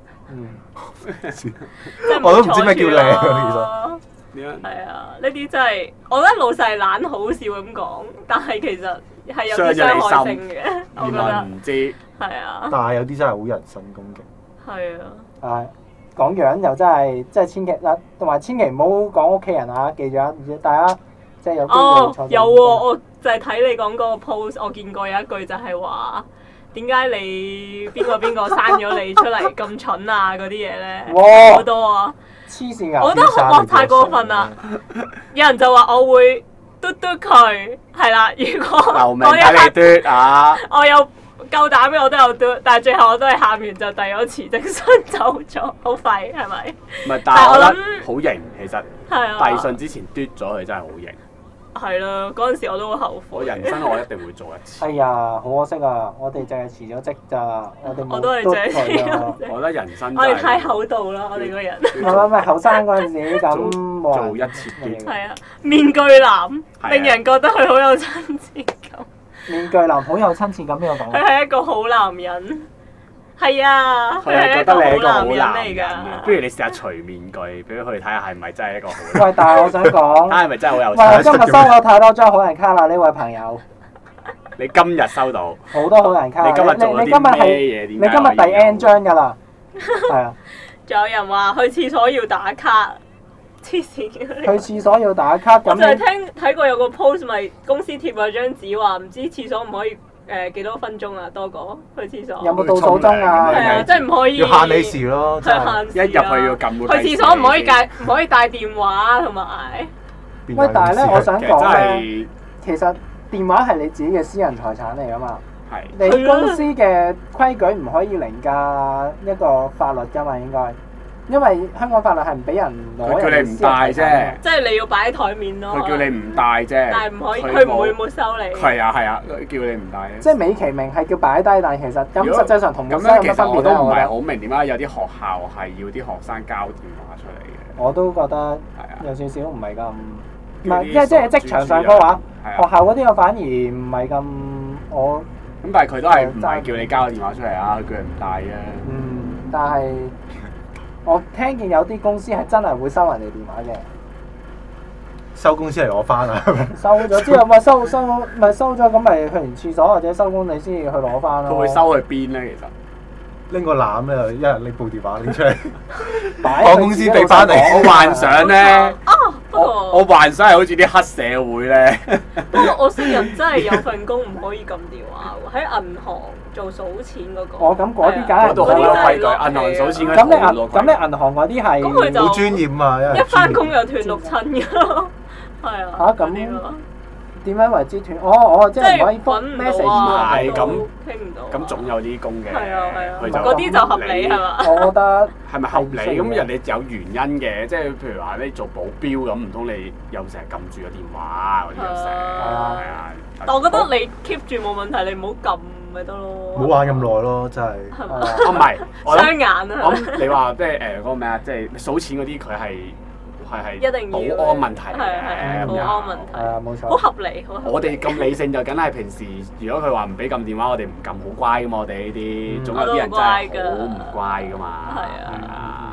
我都唔知咩叫靚啊，其實。 係啊，呢啲真係我覺得老細懶好笑咁講，但係其實係有啲傷害性嘅，我覺得。 唔知。 係啊。 但係有啲真係好人身攻擊。 係啊。 係講樣又真係千祈啦，同埋千祈唔好講屋企人啊！記住啊，大家即係有機會錯。 有喎，我就係睇你講嗰個 post，我見過有一句就係話點解你邊個生咗你出嚟咁蠢啊嗰啲嘢咧，好多啊！ 黐線㗎！ 我覺得哇太過分啦！有人就話我會嘟佢，係啦。如果留名睇你嘟啊！ 我有夠膽嘅我都有嘟，但係最後我都係喊完就遞咗辭職信走咗，好廢係咪？ 唔係，但係我覺得好型，其實遞信之前嘟咗佢真係好型。 係啦，嗰陣時我都好後悔。 我人生我一定會做一次。 哎呀，好可惜啊！我哋淨係辭咗職咋， 我都係淨係辭咗職。 我覺得人生我哋太厚道啦，我哋個人。 唔係後生嗰陣時咁做一次嘟。 係啊，面具男令人覺得佢好有親切感。 面具男好有親切感，邊個講？ 佢係一個好男人。係啊， 佢係覺得你係一個好男人嚟㗎。 不如你試下除面具，俾佢睇下係咪真係一個好男人。 喂，但係我想講， 睇下係咪真係好有喂，我今日收咗太多張好人卡啦，呢位朋友。 你今日收到好多好人卡。 你今日做咗啲咩嘢？ 你今日第 N 張㗎啦。係啊。 仲有人話去廁所要打卡，黐線嘅。 去廁所要打卡咁。 我就係睇過有個 post 咪公司貼咗張紙話唔知廁所唔可以。幾多分鐘啊？多過去廁所有冇倒數鐘啊？ 係啊，即係唔可以要限你時咯， 係限時。 一入去要撳個。 去廁所唔可以帶電話同埋。 喂，但係咧，我想講咧，其實電話係你自己嘅私人財產嚟噶嘛。 係。 你公司嘅規矩唔可以凌駕一個法律噶嘛？應該。因為香港法律係唔俾人攞人嘅私人財產。佢叫你唔帶啫。 即係你要擺喺台面咯。 佢叫你唔帶啫。 但係唔可以，佢唔會沒收你。 係啊，叫你唔帶。 即係美其名係叫擺低，但係其實咁實際上同沒收有乜分別咧？ 我都唔係好明點解有啲學校係要啲學生交電話出嚟嘅。 我都覺得有少少唔係咁，唔係即係職場上嘅話，學校嗰啲我反而唔係咁我。 咁但係佢都係唔係叫你交個電話出嚟啊？佢叫你唔帶啫。 但係。我聽見有啲公司係真係會收人哋電話嘅， 收工先嚟攞翻啊！ 收咗之後咪收咗，咁咪去完廁所或者收工你先至去攞翻咯。 佢會收去邊咧？其實拎個籃咧，一人拎部電話拎出嚟， 擺我公司俾翻你。 我幻想咧， 不過我幻想係好似啲黑社會咧。 不過我識人真係有份工唔可以撳電話喎，喺銀行做數錢嗰個。 哦，咁嗰啲梗係嗰度好多規矩，銀行數錢嗰啲好多規矩。 咁你銀行嗰啲係好專業啊！ 一翻工就斷六親㗎咯，係啊。 嚇咁點樣為之斷？即係唔可以揾 message 係咁傾唔到。 咁總有啲工嘅。 係啊，嗰啲就合理係嘛？ 我覺得係咪合理？咁人哋有原因嘅，即係譬如話你做保鏢咁，唔通你又成日撳住個電話嗰啲又成係啊？ 但我覺得你 keep 住冇問題，你唔好撳咪得咯。 唔好玩咁耐咯，真係。 唔係， 雙眼啊！ 我諗你話即係嗰個咩啊？即係數錢嗰啲，佢係一定要保安問題係保安問題， 係啊冇錯。 好合理，好合理。 我哋咁理性就梗係平時，如果佢話唔俾撳電話，我哋唔撳好乖噶嘛。我哋呢啲總有啲人真係好唔乖噶嘛。 係啊。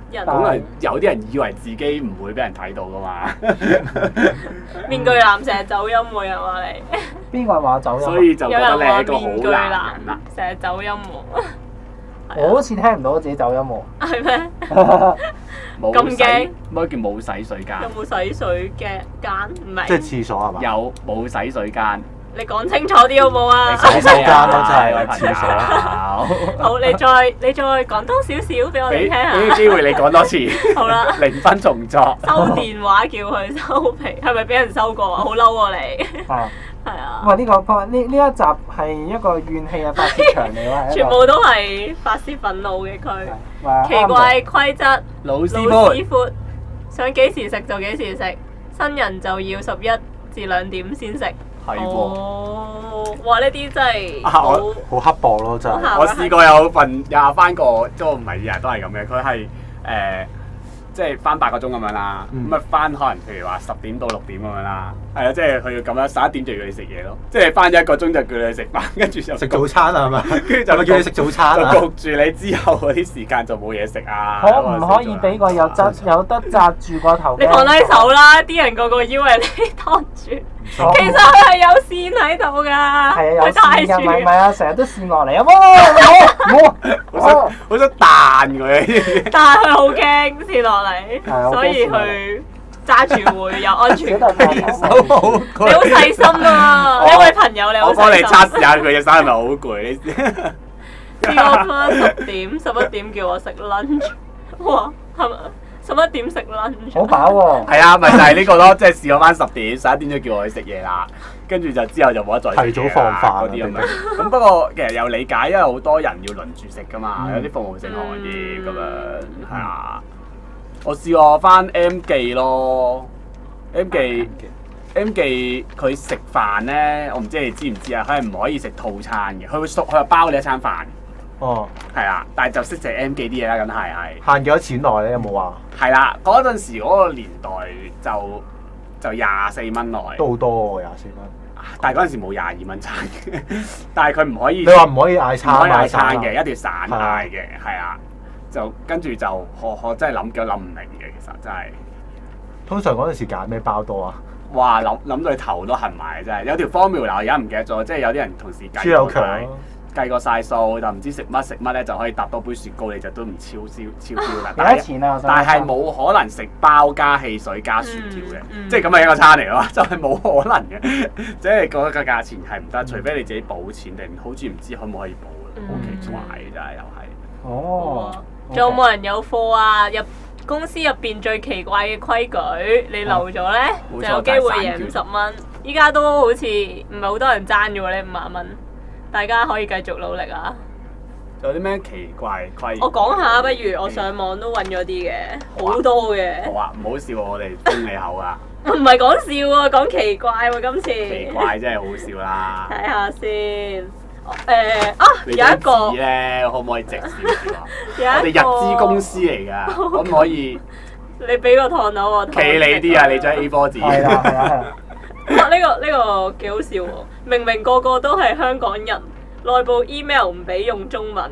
人咁係有啲人以為自己唔會俾人睇到噶嘛， 面具男成日走音喎，又話你， 邊個話走音？ 所以就覺有人話得你係一個好面具男男人啦。 成日走音喎， 我好似聽唔到自己走音喎。 係咩？ 冇咁驚？ 乜叫冇洗水間？ 有冇洗水嘅間？唔即係係， 廁所係嘛？ 有冇洗水間？ 你講清楚啲好冇啊？ 洗手間咯真係位朋友廁所好，你再講多少少俾我哋俾聽下。 啲機會你講多次， 好啦， 0分重作。 收電話叫佢收皮，係咪俾人收過啊？好嬲喎你！ 係。 係啊， 哇！呢一集係一個怨氣嘅發泄場嚟喎， 全部都係發泄憤怒嘅區。奇怪規則， 老老師傅想幾時食就幾時食，新人就要11至2點先食。 係喎。 哦，哇！呢啲真係啊好我好刻薄咯，真係。 好我試過有翻個，都唔係日日都係咁嘅。佢係即係翻8個鐘咁樣啦。咁啊翻可能譬如話10點到6點咁樣啦。係啊，即係佢要咁樣11點就要你食嘢咯。即係翻1個鐘就叫你食飯，跟住就食早餐啊係咪？ 跟住就叫你食早餐啊！ 就焗住你之後嗰啲時間就冇嘢食啊！ 可唔可以俾個有得紮住個頭嘅？ 你放低手啦！啲人個個以為你托住，其哦實係有線喺度㗎。 係啊，有佢線㗎， 戴住唔係啊，成日都線落嚟啊！冇， 好想彈佢。 但係佢好驚跌落係嚟， 好驚所以佢揸住會有安全感。 小弟手好攰你好細心啊！呢位朋友你好我幫你細心。 測試下佢隻手係咪好攰？你試過翻10點、11點叫我食 lunch，哇，係咪11點食 lunch？ 好飽喎。 係啊，咪就係呢個咯，即係試過翻10點、11點就叫我去食嘢啦，跟住就之後就冇得再食提早嘢啦放飯嗰啲咁樣。咁不過其實有理解，因為好多人要輪住食噶嘛，有啲服務性行業咁樣，係啊。我試過翻 M 記咯，M 記佢食飯咧，我唔知你知唔知啊？佢係唔可以食套餐嘅，佢係包你一餐飯。 哦， 係啦，但係就識食 M 記啲嘢啦，梗係限幾多錢內咧？有冇話？ 係啦，嗰陣時嗰個年代就24蚊內， 都好多喎，24蚊。 但係嗰陣時冇22蚊餐嘅，但係佢唔可以。 你話唔可以嗌唔餐？ 可以嗌餐啊嘅，一定要散嗌嘅，係啊。就跟住就我真係諗唔明嘅，其實真係。 通常嗰陣時揀咩包多啊？ 哇！諗到你頭都痕埋，真係有條 formula，而家唔記得咗，即係有啲人同時豬柳強計。計過晒數，就唔知食乜咧，就可以搭多杯雪糕，你就都唔超標啦。 幾多錢啊？ 但係冇可能食包加汽水加薯條嘅， 嗯即係咁係一個餐嚟咯，就係冇可能嘅。即係嗰個價錢係唔得，除非你自己補錢定好似唔知可唔可以補嘅，好奇怪嘅真係又係。 哦。 仲有冇人有貨啊？公司入邊最奇怪嘅規矩，你漏咗咧， 冇錯就有機會贏50蚊。依家都好似唔係好多人爭嘅喎，呢50蚊。大家可以繼續努力啊！ 有啲咩奇怪規矩？ 我講下，不如我上網都揾咗啲嘅，好多嘅。 好啊，唔好笑我哋封你口啊！ 唔係講笑啊，講奇怪喎，今次。 奇怪真係好笑啦！ 睇下先。 你有一個張紙咧，可唔可以直少少啊？ 有一個我哋日資公司嚟㗎，可唔可以你俾個燙頭我。 企你啲啊？你張 A4 紙。 係啦係啦。 哇！呢個幾好笑喎！明明個個都係香港人，內部 email 唔俾用中文。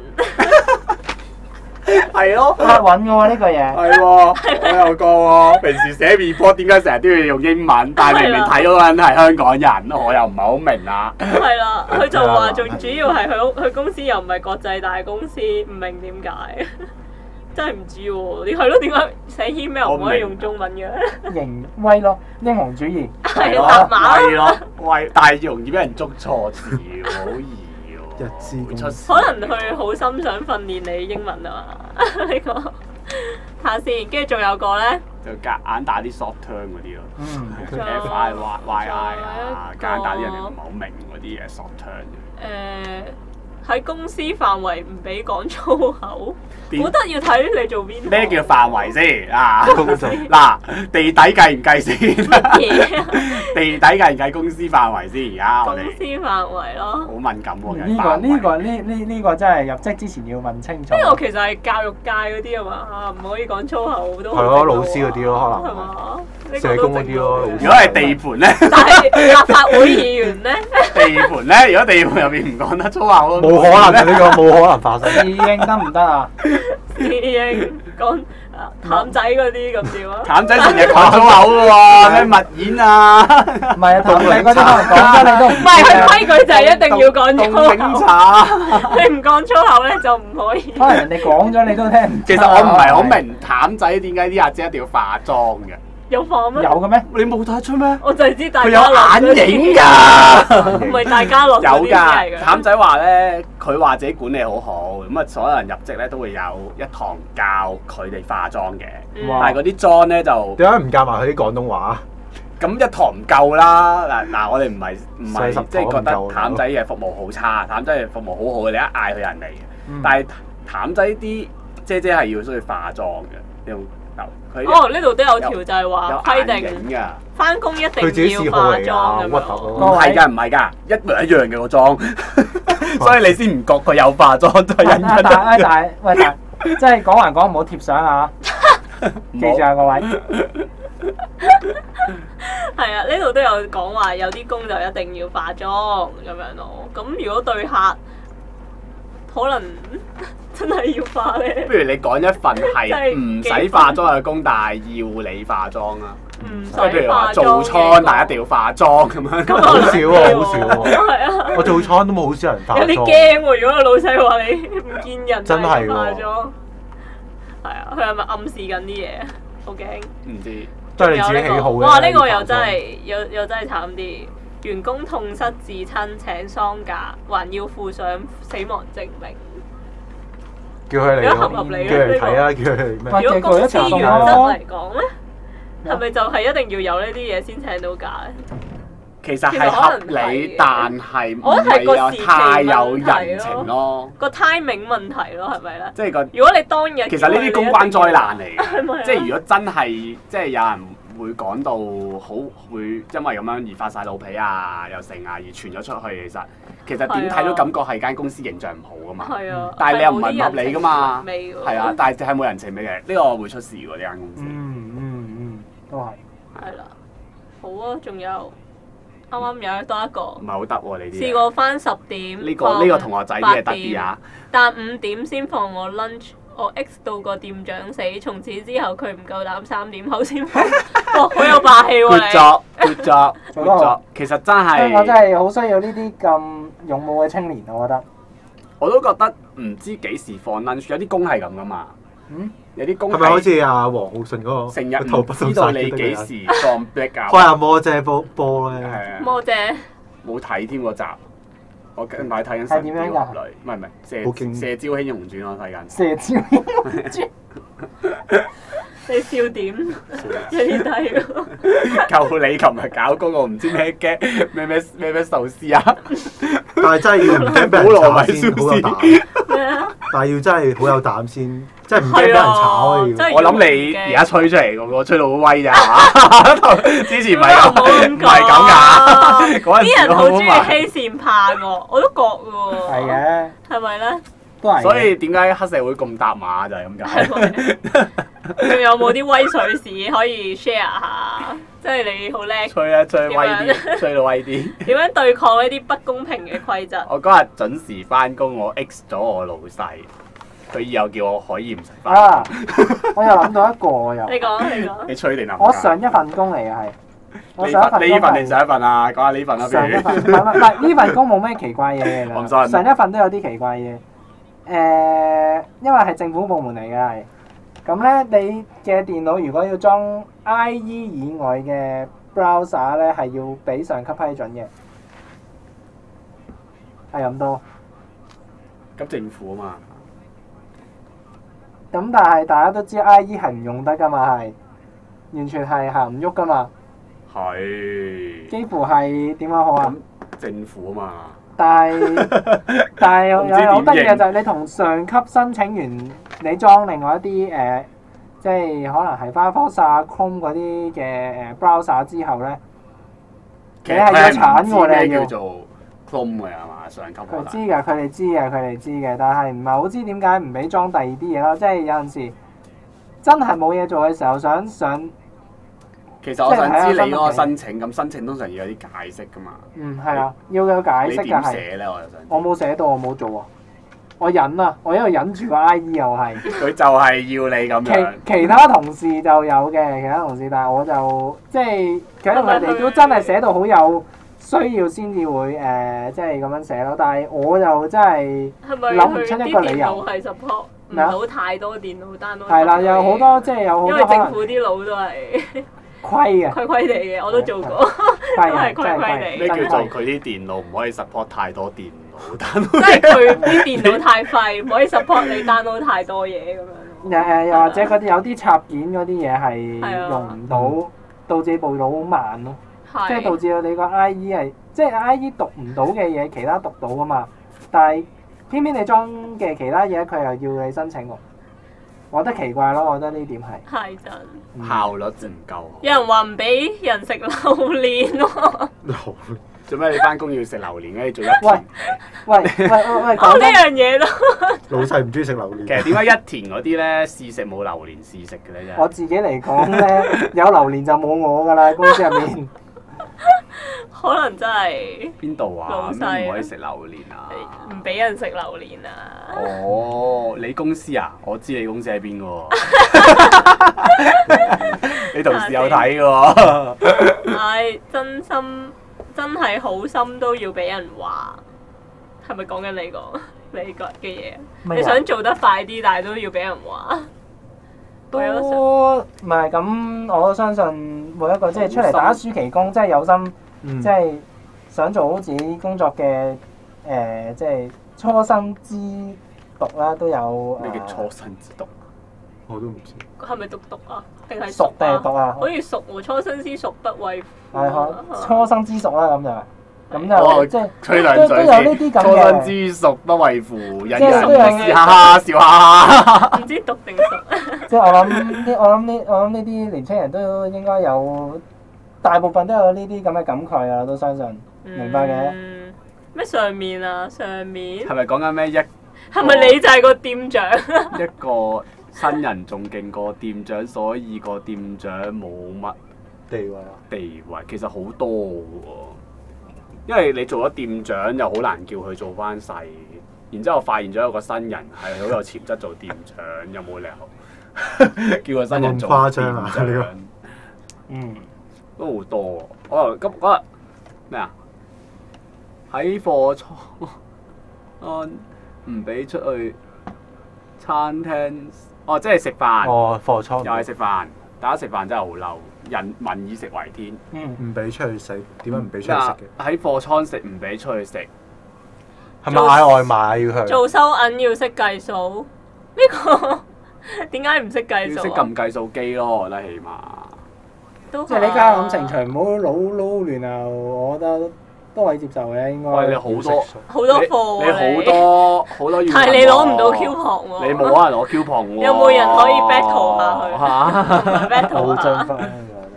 係咯。 押韻嘅喎呢個嘢。 係喎，我有個喎。平時寫 report 點解成日都要用英文？但係明明睇嗰個人係香港人，我又唔係好明啊。 係啦，佢就話仲主要係佢公司又唔係國際大公司，唔明點解。真係唔知喎，你係咯？點解寫 email 唔可以用中文嘅？ 型威咯，英雄主義。 係咯， 搭馬係咯，喂，但係容易俾人捉錯字喎，好易喎。 日資公司會出事。 可能佢好心想訓練你英文啊嘛？呢個睇下先，跟住仲有個咧， 就夾硬打啲 short term 嗰啲咯。 嗯。 F I Y I 啊， 仲有一個夾硬打啲人哋唔係好明嗰啲嘢 short term。 喺公司範圍唔俾講粗口， 點我覺得要睇你做邊行。 咩叫範圍先啊？ 公司嗱，地底計唔計先？ 嘢啊？ 地底計唔計公司範圍先？而家我公司哋範圍咯。 好敏感喎。 呢個真係入職之前要問清楚。 呢個其實係教育界嗰啲啊嘛，唔可以講粗口都係咯老師嗰啲咯可能係嘛？ 社工嗰啲咯如果係地盤咧， 但係立法會議員咧， 地盤咧，如果地盤入邊唔講得粗口， 冇可能嘅呢個冇可能發生。 侍應得唔得啊？ 侍應講淡仔嗰啲咁點啊？ 淡仔成日講粗口嘅喎，咩物演啊？ 唔係啊，淡仔嗰啲可能講咗你都唔係佢規矩就係一定要講粗凍檸口， 茶。 你唔講粗口咧就唔可以。 可能人哋講咗你都聽唔出。 其實我唔係好明淡仔點解啲阿姐一定要化妝嘅。 有化咩？ 有嘅咩？ 你冇睇得出咩？ 我就係知大佢家樂有眼影㗎。 唔係大家樂嗰有啲先係㗎， 㗎。 淡仔話咧，佢話自己管理好好，咁啊所有人入職咧都會有一堂教佢哋化妝嘅， 哇但係嗰啲妝咧就點解唔教埋佢啲廣東話？ 咁一堂唔夠啦。嗱，我哋唔係 40 即係覺得堂唔夠淡仔嘅服務好差，淡仔嘅服務好好嘅，你一嗌佢人嚟嘅。 嗯但係淡仔啲姐姐係要需要化妝嘅，你用佢哦，呢度都有條就係有話規眼定影㗎。 翻工一佢自己定要化妝咁嗜好嚟㗎，屈樣。 突各位唔係㗎，唔係㗎，一模一樣嘅個妝，所以你先唔覺佢有化妝，都係但印即係講還講唔好貼相啊！記住啊，各位。 係啊，呢度都有講話有啲工就一定要化妝咁樣咯。咁如果對客可能真係要化咧， 不如你講一份係唔使化妝嘅工，但係要你化妝啊！ 唔使即係譬如話化做妝倉，但係一定要化妝咁樣。 咁好少喎，好少喎。 係啊， 我做倉都冇好少人化有啲妝。 驚喎。如果個老細話你唔見人， 真係喎化妝，係啊，佢係咪暗示緊啲嘢？好驚。 唔知都係你自己喜好嘅。 哇！呢個又真係又真係慘啲。員工痛失至親請喪假，還要附上死亡證明。 叫佢嚟如果合唔合理叫咧佢嚟睇啊！叫佢嚟咩？ 如果公司原則咯嚟講咧，係咪就係一定要有呢啲嘢先請到假咧？ 其實係合理，但係唔我覺得係個係時期太有問題人情咯。 個 timing 問題咯，係咪咧？ 即係個如果你當日其實呢啲公關災難嚟嘅， 係咪啊即係如果真係即係有人會講到好會因為咁樣而發晒老脾啊，又成啊而傳咗出去，其實點睇都感覺係間公司形象唔好噶嘛。 係啊， 但係你又唔係唔合理噶嘛， 係係啊，但係係冇人情味嘅，呢個會出事喎呢間公司。 都係。 係啦，好啊，仲有啱啱有多一個唔係好得喎，你啲試過翻10點， 呢個同學仔啲係得啲啊， 但5點先放我 lunch。我 X 到個店長死，從此之後佢唔夠膽3點後先放，哇！好有霸氣喎 good 你。 job，good 做得好 job，good job。其實真香港真係， 係好需要呢啲咁勇武嘅青年，我覺得。 我都覺得唔知幾時放 lunch，有啲工係咁噶嘛。 嗯。 有啲工係咪好似阿黃浩信嗰個？ 成日頭不唔知道你幾時放 break 啊？ 開下魔姐波咧。 係啊， 魔姐， 冇睇添嗰集。我近排睇緊《 係點樣㗎神雕俠侶》，唔係好經射雕英雄傳我睇緊。 射招。 你笑點有啲低喎。 夠你琴日搞嗰個唔知咩嘅咩壽司啊！ 但係真係要唔驚俾人炒先好有膽。 咩啊？ 但係要真係好有膽先，即係唔驚俾人炒啊！要真係我諗你而家吹出嚟嗰個吹到好威咋係嘛？之前唔係咁，唔係咁㗎。嗰陣啲人好中時都好嘛。 意欺善怕惡，我都覺喎。 係。嘅， 係咪咧？ 都係嘅。 所以點解黑社會咁搭馬就係咁解？ 係咪？仲有冇啲威水史可以 share 下？即係你好叻， 吹啊吹威點啲，吹到威啲。 點樣對抗呢啲不公平嘅規則？ 我嗰日準時翻工，我 X 咗我老細，佢以後叫我可以唔使翻啊！我又諗到一個我又。 你講。 你吹定啊？ 我上一份工嚟嘅係。我上一份工呢份定係上一份啊？講下呢份啦， 上一份， 不如。 唔係呢份工冇咩奇怪嘢嘅我唔信上一份都有啲奇怪嘢。因為係政府部門嚟嘅係。咁咧，你嘅電腦如果要裝 IE 以外嘅 browser 咧，係要俾上級批准嘅。係咁多。 咁政府啊嘛。 咁但係大家都知 IE 係唔用得噶嘛，係完全係行唔喐噶嘛， 係。 幾乎係點講好啊？ 政府啊嘛。 但係有我唔知點好得意嘅應就係你同上級申請完，你裝另外一啲即係可能係 Firefox 啊、Chrome 嗰啲嘅browser 之後咧， 其實你係要鏟喎，你係要。 咩叫做 Chrome 嘅係嘛？上級佢知㗎，佢哋知嘅，但係唔係好知點解唔俾裝第二啲嘢咯？即係有陣時真係冇嘢做嘅時候，想上。 其實我想知你嗰個申請，咁申請通常要有啲解釋㗎嘛？ 係啊，要有解釋㗎係。 你點寫咧？我就想。 我冇寫到，我冇做喎。 我忍啊，我一路忍住個 IE 又係。 佢就係要你咁樣。 其他同事就有嘅，其他同事，但係我就即係其實佢哋都真係寫到好有需要先至會即係咁樣寫咯。但係我就真係諗唔出一個理由。 係 support 唔到太多電腦單咯。 係啦，有好多即係有好多可能。 因為政府啲佬都係虧嘅， 虧地嘅，我都做過，都係虧地。 咩叫做佢啲電腦唔可以 support 太多電腦單？ 即係佢啲電腦太廢，唔可以 support 你 download 太多嘢咁樣。 又或者嗰啲有啲插件嗰啲嘢係用唔到，導致部腦好慢咯。即係導致你個 IE 係即係 IE 讀唔到嘅嘢，其他讀到噶嘛。但係偏偏你裝嘅其他嘢，佢又要你申請喎。我覺得奇怪咯，我覺得呢點係真效率唔夠。 有人話唔俾人食榴蓮喎。 做咩你翻工要食榴蓮嘅？你做一喂，講呢樣嘢都老細唔中意食榴蓮。 其實點解一田嗰啲咧試食冇榴蓮試食嘅咧？ 我自己嚟講咧，有榴蓮就冇我噶啦，公司入面。 可能真係邊度啊？ 老細唔可以食榴蓮啊？ 唔俾人食榴蓮啊？ 哦，你公司啊？我知你公司喺邊個？你同事有睇嘅喎。 係真心，真係好心都要俾人話，係咪講緊你個嘅嘢？你想做得快啲，但係都要俾人話。 都唔係咁，我相信每一個即係出嚟打暑期工，即係有心，即係想做好自己工作嘅即係初生之犢啦，都有。 咩叫初生之犢？ 我都唔知。 係咪讀啊？定係熟定係犢啊？ 好似熟喎，初生之犢不畏虎。 係初生之犢啦，咁就即係吹兩嘴都有呢啲咁嘅。 初生之犢不畏虎，人人笑哈哈笑哈哈。 唔知讀定熟。 即係我諗呢啲年青人都應該有，大部分都有呢啲咁嘅感慨啊，我都相信，明白嘅。 咩上面啊？上面係咪講緊咩係咪你就係個店長？ 一個新人仲勁過店長，所以個店長冇乜地位其實好多喎。因為你做咗店長又好難叫佢做翻細，然之後發現咗有個新人係好有潛質做店長，有冇理由叫個新人做店長？都好多。我今嗰日咩啊？喺貨倉唔俾出去餐廳，即係食飯。 貨倉又係食飯，大家食飯真係好嬲，民以食為天。 唔俾出去食，點解唔俾出去食嘅？ 喺貨倉食唔俾出去食， 係咪嗌外賣要佢？ 做收銀要識計數，呢個點解唔識計數？ 要識撳計數機咯，我覺得起碼。 即係呢家咁程序唔好撈亂啊！我覺得都可以接受嘅，應該。 喂，你好多貨， 你好多， 但係你攞唔到 coupon 喎。 你冇可能攞 coupon 喎。 有冇人可以 battle 下佢？battle 下。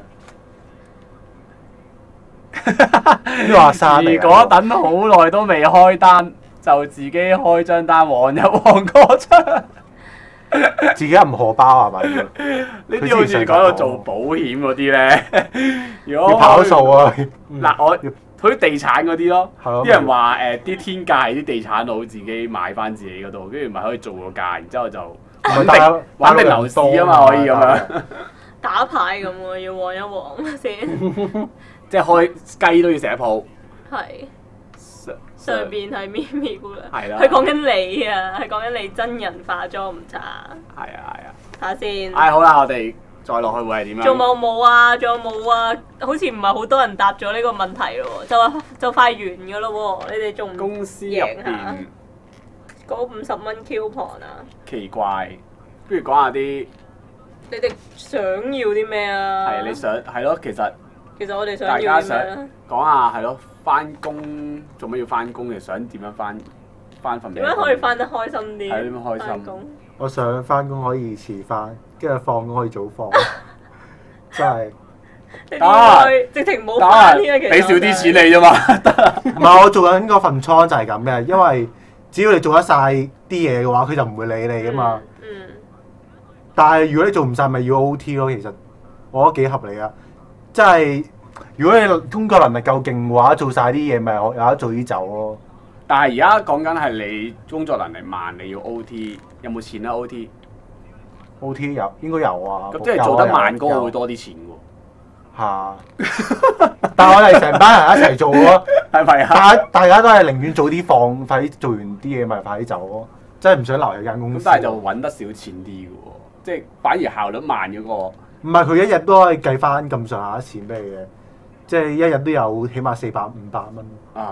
如果等好耐都未開單，就自己開張單望一望個窗。 自己唔荷包係咪？ 呢啲好似講到做保險嗰啲咧，如果要跑數啊！ 嗱，我佢啲地產嗰啲咯，啲人話啲天價係啲地產佬自己買翻自己嗰度，跟住咪可以做個價，然之後就穩定樓市啊嘛，可以咁樣。 打牌咁喎，要旺一旺先。 即係開雞都要食一鋪。 係。上邊係咪咪姑娘？ 係啦。 佢講緊你啊，係講緊你真人化妝唔差。 係啊。 睇下先。 好啦，我哋再落去會係點樣？ 仲冇啊？好似唔係好多人答咗呢個問題咯，就快完㗎咯喎！你哋仲公司入邊嗰50蚊 coupon 啊？ 奇怪，不如講下啲你哋想要啲咩啊？ 係你想係咯，其實我哋想大家想要講下係咯，翻工做乜要翻工？你想點樣翻份？ 點樣可以翻得開心啲？ 係點樣開心？ 我想翻工可以遲翻，跟住放工可以早放，真係。 直情冇翻添啊！其實俾少啲錢你啫嘛。 唔係我做緊嗰份倉就係咁嘅，因為只要你做得晒啲嘢嘅話，佢就唔會理你噶嘛。但係如果你做唔晒，咪要 OT 咯。其實我覺得幾合理啊。即係如果你工作能力夠勁嘅話，做晒啲嘢咪有得做啲走咯。 但係而家講緊係你工作能力慢，你要 OT， 有冇錢啊 OT？OT 有應該有啊。 咁即係做得慢嗰個會多啲錢喎。 嚇！但係我哋成班人一齊做咯， 係咪啊？ 大家都係寧願早啲放，快啲做完啲嘢咪快啲走咯，真係唔想留喺間公司。 咁但係就揾得少錢啲嘅喎，即係反而效率慢嗰個。 唔係佢一日都可以計翻咁上下錢俾你嘅，即係一日都有起碼400-500蚊。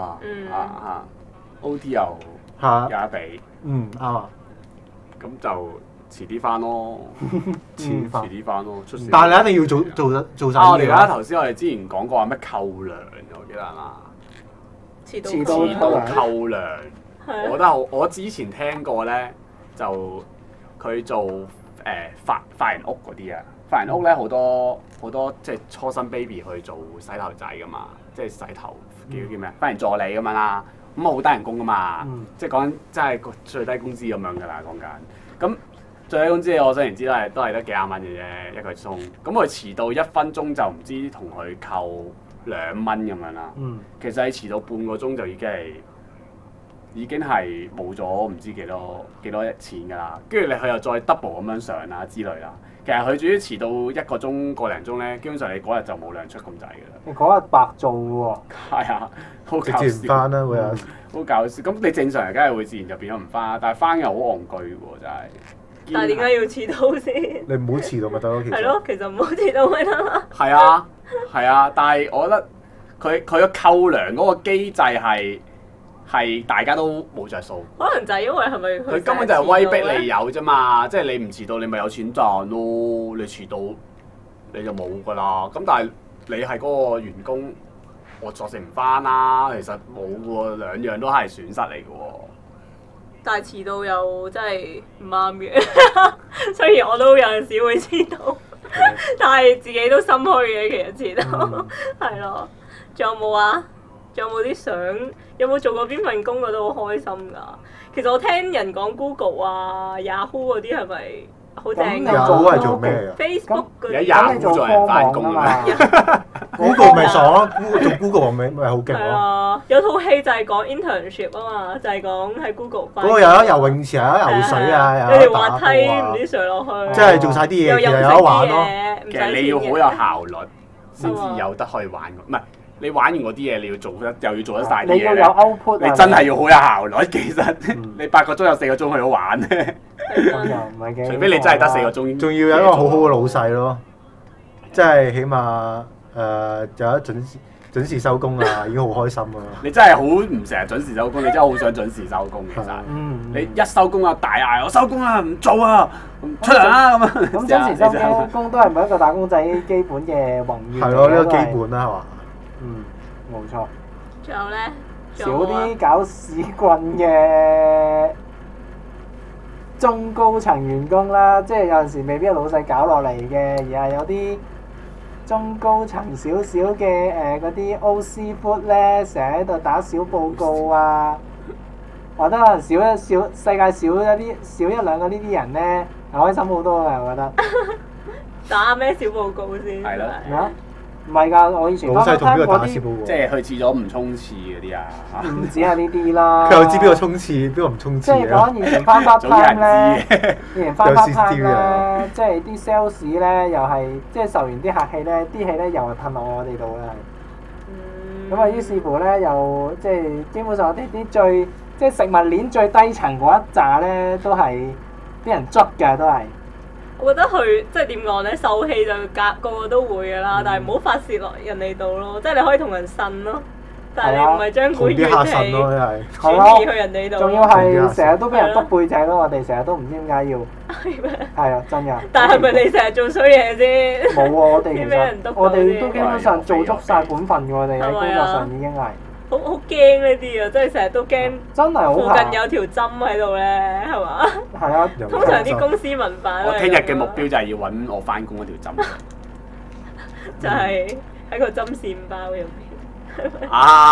OT 又有得俾。 啱啊。 咁就遲啲翻咯，遲啲翻咯，出事。 但係你一定要做晒啲嘢。 而家頭先我哋之前講過話咩扣糧，我記得係嘛？ 遲到扣糧，我之前聽過咧，就佢做髮型屋嗰啲啊，髮型屋咧好多即係初生 baby 去做洗頭仔噶嘛，即係洗頭叫咩？髮型助理咁樣啦，咁好低人工噶嘛，即係講緊真係個最低工資咁樣噶啦，講緊咁。最低工資我雖然知都係得幾廿蚊嘅啫，一個鐘。咁佢遲到1分鐘就唔知同佢扣2蚊咁樣啦。其實你遲到半個鐘就已經係冇咗唔知幾多錢㗎啦。跟住佢又再 double 咁樣上啦之類啦。其實佢主要遲到1個鐘個零鐘咧，基本上你嗰日就冇糧出咁滯㗎啦。 你嗰日白做喎。 係啊，好搞笑。 直接唔翻啦，會有。 好搞笑。咁你正常人梗係會自然就變咗唔翻，但係翻又好戇居喎，真係。 但係點解要遲到先？ 你唔好遲到咪得咯，其實。 係咯，其實唔好遲到咪得啦。 係啊，但係我覺得佢個扣糧嗰個機制係大家都冇着數。 可能就係因為係咪佢根本就係威逼利誘啫嘛，即係你唔遲到你咪有錢賺咯，你遲到你就冇㗎啦。咁但係你係嗰個員工，我作成唔翻啦，其實冇喎，兩樣都係損失嚟嘅喎。 但係遲到又真係唔啱嘅，雖然我都有陣時會遲到，但係自己都心虛嘅。其實遲到係咯，仲有冇啊？仲有冇啲相？有冇做過邊份工覺得好開心㗎？其實我聽人講 Google 啊、Yahoo 嗰啲係咪好正㗎 ？Yahoo 係做咩㗎 ？Facebook 嗰啲。 而家 Yahoo 做人翻工啊嘛。 Google 咪爽咯，做 Google 咪好勁咯。 係啊，有套戲就係講 internship 啊嘛，就係講喺 Google 翻。 嗰個有得游泳池，有得游水啊， 有條滑梯唔知上落去。 即係做晒啲嘢，其實有得玩咯。 其實你要好有效率先至有得可以玩，唔係你玩完嗰啲嘢，你要做得又要做得晒啲嘢。 你要有 output， 你真係要好有效率。其實你8個鐘有4個鐘去到玩咧，除非你真係得4個鐘。 仲要有一個好好嘅老細咯，即係起碼。就有得準時收工啊，已經好開心啊！ 你真係好唔成日準時收工，你真係好想準時收工其實。你一收工啊，大嗌我收工啊，唔做啊，出嚟啦咁啊！ 咁準時收工都係每一個打工仔基本嘅宏願。 係咯，呢個基本啦，係嘛？ 冇錯。 仲有咧？ 少啲搞屎棍嘅中高層員工啦，即係有陣時未必係老細搞落嚟嘅，而係有啲中高層少少嘅嗰啲 OC foot 咧，成日喺度打小報告啊，或者可能世界少一兩個呢啲人咧，係開心好多嘅，我覺得。 打咩小報告先？ 係咯。 咩啊？唔係㗎，我以前老細同邊個打小啲， 報告？ 即係去廁所唔沖廁嗰啲啊！ 唔止係呢啲啦。 佢又知邊個沖廁，邊個唔沖即係廁啊？ 講以前翻 part time 咧，以前翻 part 有 time CCTV 咧啊， 即係啲 sales 咧又係即係受完啲客氣咧，啲氣咧又係噴落我哋度啦。咁啊，於是乎咧，又即係基本上啲最即係食物鏈最低層嗰一紮咧，都係啲人捽嘅，都係。 我覺得佢即係點講咧，受氣就個個都會㗎啦，但係唔好發泄落人哋度咯，即係你可以同人呻咯，但係你唔係將佢怨氣轉移去人哋度。 仲要係成日都俾人篤背脊咯，我哋成日都唔知點解要。 係咩？係啊，真㗎。 但係咪你成日做衰嘢先？ 冇啊！我哋其實我哋都基本上做足晒本分嘅，我哋喺工作上已經係。 好驚呢啲啊！真係成日都驚， 真係好附近有條針喺度咧，係嘛？ 係啊， 通常啲公司文化我聽日嘅目標就係要揾我翻工嗰條針， 就係喺個針線包入邊。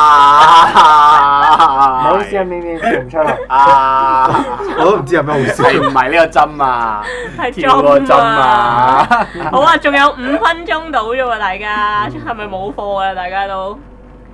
唔好意思啊，咪笑唔出嚟。 我都唔知有咩好笑。 係唔係呢個針啊？ 係跳個針啊！ 好啊，仲有5分鐘到啫喎，大家係咪冇課啊？大家都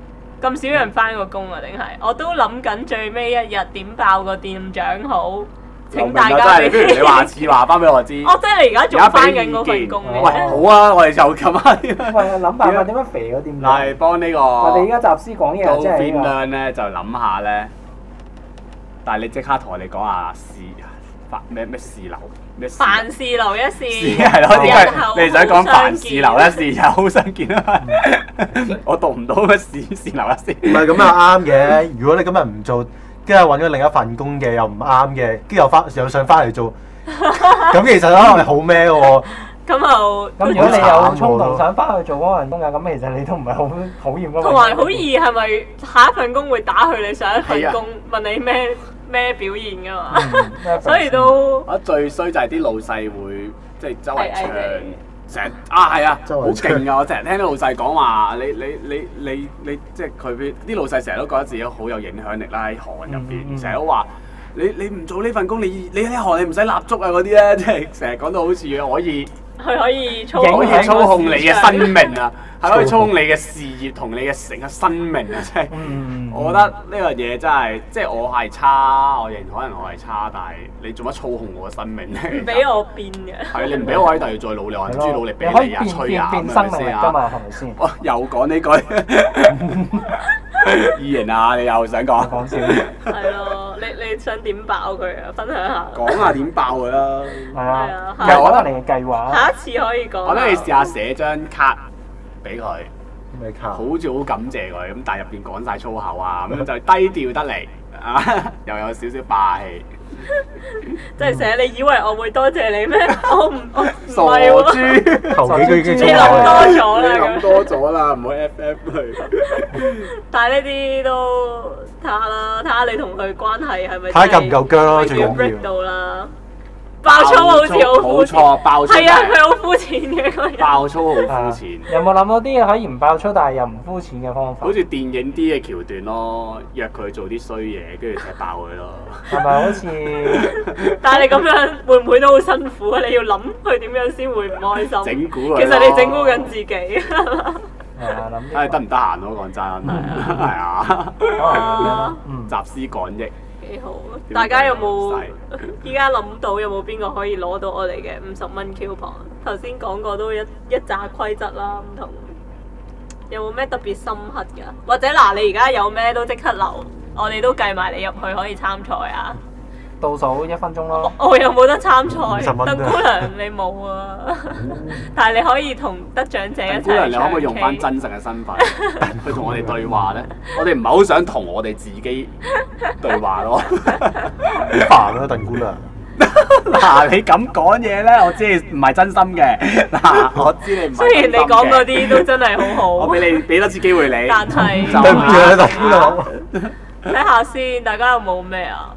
咁少人翻個工啊？定係我都諗緊最尾一日點爆個店長好？請大家不如你下次話翻俾我知。 哦，即係你而家仲翻緊嗰份工喂，好啊，我哋就咁啊。 喂，諗辦法點樣肥個店長？ 係幫呢個。 我哋而家集思廣益啊，即係呢個。 量咧就諗下咧，但係你即刻同我哋講下咩事樓咩事？ 凡事留一試， 係咯，點解日後你想講凡事留一相試又好想見啊？我讀唔到咩事留一試。 唔係咁又啱嘅。如果你今日唔做，跟住揾咗另一份工嘅又唔啱嘅，跟住又想翻嚟做，咁其實可能係好咩喎？ 咁又咁如果你有衝動想翻去做嗰份工嘅，咁其實你都唔係好討厭嗰份工。 同埋好易係咪下一份工會打去你上一份工，問你咩表現㗎嘛？所以都我最衰就係啲老細會即係周圍唱，成日係啊，好勁啊！我成日聽啲老細講話，你即係佢啲老細成日都覺得自己好有影響力啦，喺行入邊，成日都話你唔做呢份工，你喺行你唔使蠟燭啊嗰啲咧，即係成日講到好似可以操控你嘅生命啊，係可以操控你嘅事業同你嘅成個生命啊！即係，我覺得呢樣嘢真係，即係我係差，我認可能我係差，但係你做乜操控我嘅生命咧？ 唔俾我變嘅。係你唔俾我喺度再努力，我唔知努力俾你啊，吹啊， 變生命力㗎嘛，係咪先？ 我又講呢句。依然啊，你又想講？ 講笑。 係咯，你想點爆佢啊？分享下。 講下點爆佢啦。 係啊。 其實我覺得你嘅計劃。 下一次可以講。 我覺得你試下寫張卡俾佢。 咩卡？ 好似好感謝佢咁，但係入邊講晒粗口啊，咁就低調得嚟啊，又有少少霸氣。 即係寫你以為我會多謝你咩？我唔傻豬， 頭幾句已經你諗多咗啦， 你諗多咗啦，唔好 FF 佢。 但係呢啲都睇下啦，睇下你同佢關係係咪睇下夠唔夠薑咯，最緊要。 到啦。爆粗好似好膚淺， 冇錯，爆粗係啊，佢好膚淺嘅個人。 爆粗好膚淺。 有冇諗到啲嘢可以唔爆粗，但係又唔膚淺嘅方法？ 好似電影啲嘅橋段咯，約佢做啲衰嘢，跟住踢爆佢咯。 係咪好似？ 但係你咁樣會唔會都好辛苦啊？你要諗佢點樣先會唔開心？ 整蠱佢。 其實你整蠱緊自己。 係啊，諗。 得唔得閒咯？講真，係啊。集思廣益。 幾好，大家有冇依家諗到有冇邊個可以攞到我哋嘅50蚊 coupon？頭先講過都一紮規則啦，唔同有冇咩特別深刻㗎？或者嗱，你而家有咩都即刻留，我哋都計埋你入去可以參賽啊！ 倒數1分鐘咯。 我又冇得參賽， 50蚊鄧姑娘你冇啊！但係你可以同得獎者一齊。 鄧姑娘，你可唔可以用翻真實嘅身份去同我哋對話咧？我哋唔係好想同我哋自己對話咯。 好煩啊，鄧姑娘。 嗱，你咁講嘢咧，我知你唔係真心嘅。嗱，我知你唔係真心嘅。 雖然你講嗰啲都真係好好， 我俾多次機會你。 但係對唔住啊，鄧姑娘。 睇下先，大家有冇咩啊？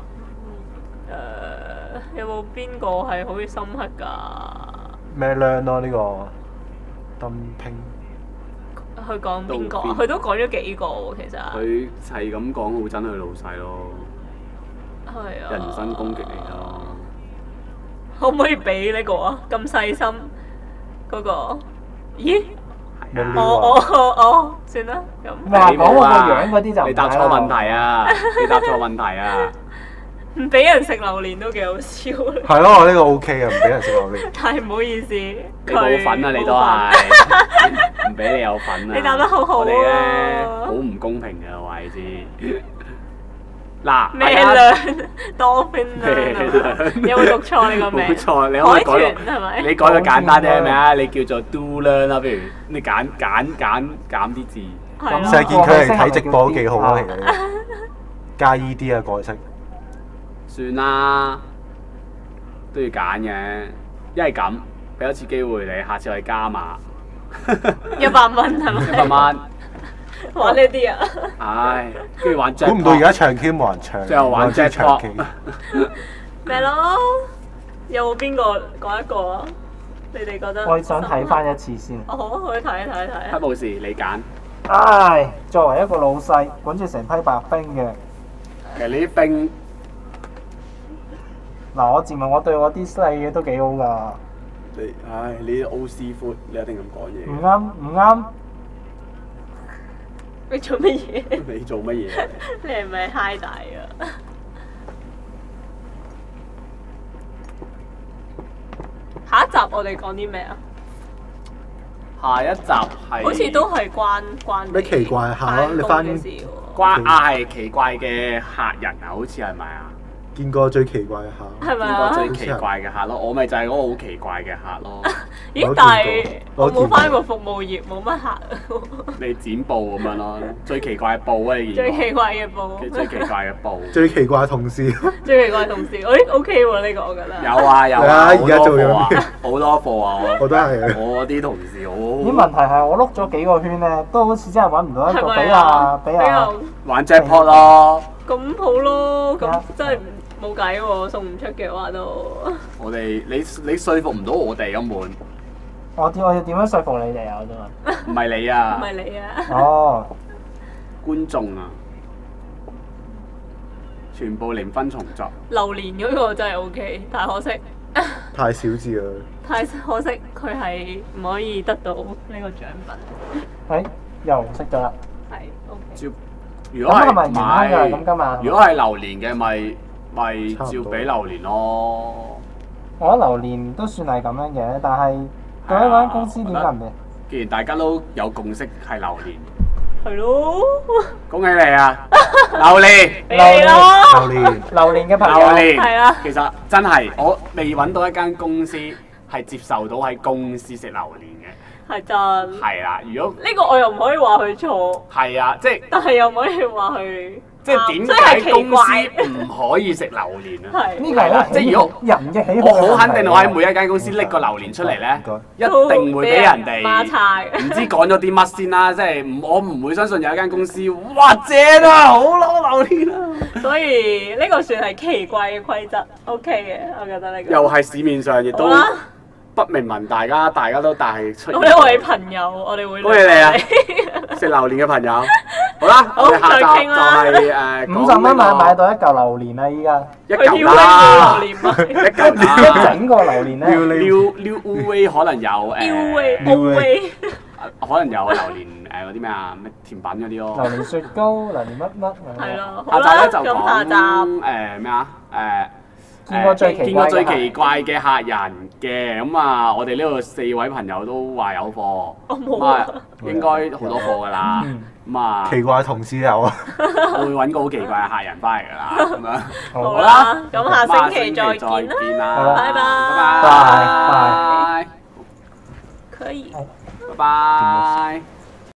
有冇邊個係好深刻㗎？ 咩靚咯呢個鄧拼。 佢講邊個？佢都講咗幾個喎，其實。 佢係咁講好憎佢老細咯。 係啊。 人身攻擊嚟咯。 可唔可以俾呢個啊？咁細心嗰個？咦？我算啦咁。 話講我個樣嗰啲就唔係啦。 你答錯問題啊！你答錯問題啊！ 唔俾人食榴蓮都幾好笑。 係咯，我呢個 OK 啊，唔俾人食榴蓮。 但係唔好意思， 你冇份啊！你都係唔俾你有份啊！ 你答得好好啊！ 我哋咧好唔公平嘅，我話你知。嗱， 咩量？多邊量？有冇讀錯你個名？ 冇錯，你可以改係咪？ 你改個簡單啲係咪啊？你叫做 do learn 啦，不如你減啲字。 成日見佢嚟睇直播都幾好啊，其實。加 ED 啊，改色。 算啦，都要揀嘅。一係咁，俾一次機會你，下次我哋加碼。 100蚊係咪 ？100蚊。 玩呢啲啊！ 唉，跟住玩 Jack。 估唔到而家唱 K 冇人唱， 最後玩 Jack 唱 K。 咩咯？有冇邊個講一個啊？你哋覺得？ 我想睇翻一次先。 好，可以睇。 黑武士，你揀。 唉，作為一個老細，管住成批白兵嘅。 其實你啲兵。 嗱，我自問我對我啲細嘅都幾好㗎。 你啲 O 師傅，你一定咁講嘢。 唔啱。 你做乜嘢？ 你做乜嘢？ 你係咪嗨大啊？下一集我哋講啲咩啊？ 下一集係好似都係關咩奇怪客咯？你翻嘅事喎。 係奇怪嘅客人啊，好似係咪啊？ 見過最奇怪嘅客， 係咪啊？ 見過最奇怪嘅客咯，我咪就係嗰個好奇怪嘅客咯。 咦？但係我冇翻過服務業，冇乜客。 你剪布咁樣咯，最奇怪嘅布啊！你見過最奇怪嘅布。 最奇怪嘅布。 最奇怪嘅同事， 最奇怪嘅同事，誒 OK 喎呢個我覺得。 有啊有啊， 係啊而家做緊好多貨啊！ 我都係。 我啲同事好啲問題係我碌咗幾個圈咧，都好似真係揾唔到一個係咪俾啊？ 俾啊玩 jackpot 咯。 咁好咯，咁真係冇計喎，送唔出嘅話都。 我哋你說服唔到我哋根本，唔我要點樣說服你哋啊？我想問。 係你啊唔，係你啊？ 哦， 觀眾啊，全部零分重作。 榴蓮嗰個真係 OK，但係可惜， 太少字啦。 太可惜佢係唔可以得到呢個獎品。 誒又識咗啦。 係 OK。 照如果係咁係咪原裝㗎？咁今日。 如果係榴蓮嘅，咪照俾榴蓮咯。 我覺得榴蓮都算係咁樣嘅，但係究竟嗰間公司點解唔俾？ 既然大家都有共識係榴蓮， 係咯， 恭喜你啊！榴蓮， 俾你咯。 榴蓮， 榴蓮嘅朋榴友， 蓮， 係啊其實真係我未揾到一間公司係接受到喺公司食榴蓮嘅。 係真。 係啦，如果呢個我又唔可以話佢錯， 係啊，即係但係又唔可以話佢即係點所以係奇解公怪司唔可以食榴蓮啊？ 係呢個係咧， 即係如果人嘅喜好。 我好肯定，我喺每一間公司拎個榴蓮出嚟咧，一定會俾人哋孖叉嘅。 唔知講咗啲乜先啦。即係我唔會相信有一間公司，哇正啊，好攞榴蓮啊！ 所以呢個算係奇怪嘅規則，OK 嘅，我覺得呢個。 又係市面上亦都好啦， 不明文，大家都帶出現。 咁呢位朋友，我哋會恭喜你啊！食榴蓮嘅朋友，好啦，我哋下集就係 50蚊買到一嚿榴蓮啦！依家一佢嚿啦， 榴蓮一嚿啦。 整個榴蓮咧， New UV 可能有 ，UV 可能有榴蓮嗰啲咩啊，咩甜品嗰啲咯。 榴蓮雪糕、榴蓮乜乜係咯，好啦， 下集咧就咁下集講咩啊？ 見過最奇怪嘅見過最奇怪嘅客人嘅，咁啊，我哋呢度4位朋友都話有貨， 我冇咁啊，應該好多貨㗎啦，咁啊， 奇怪嘅同事有啊。 我會揾個好奇怪嘅客人翻嚟㗎啦，咁樣。 好啦，咁下星期再見啦， 啦， 拜拜拜， 拜拜可以。 拜拜。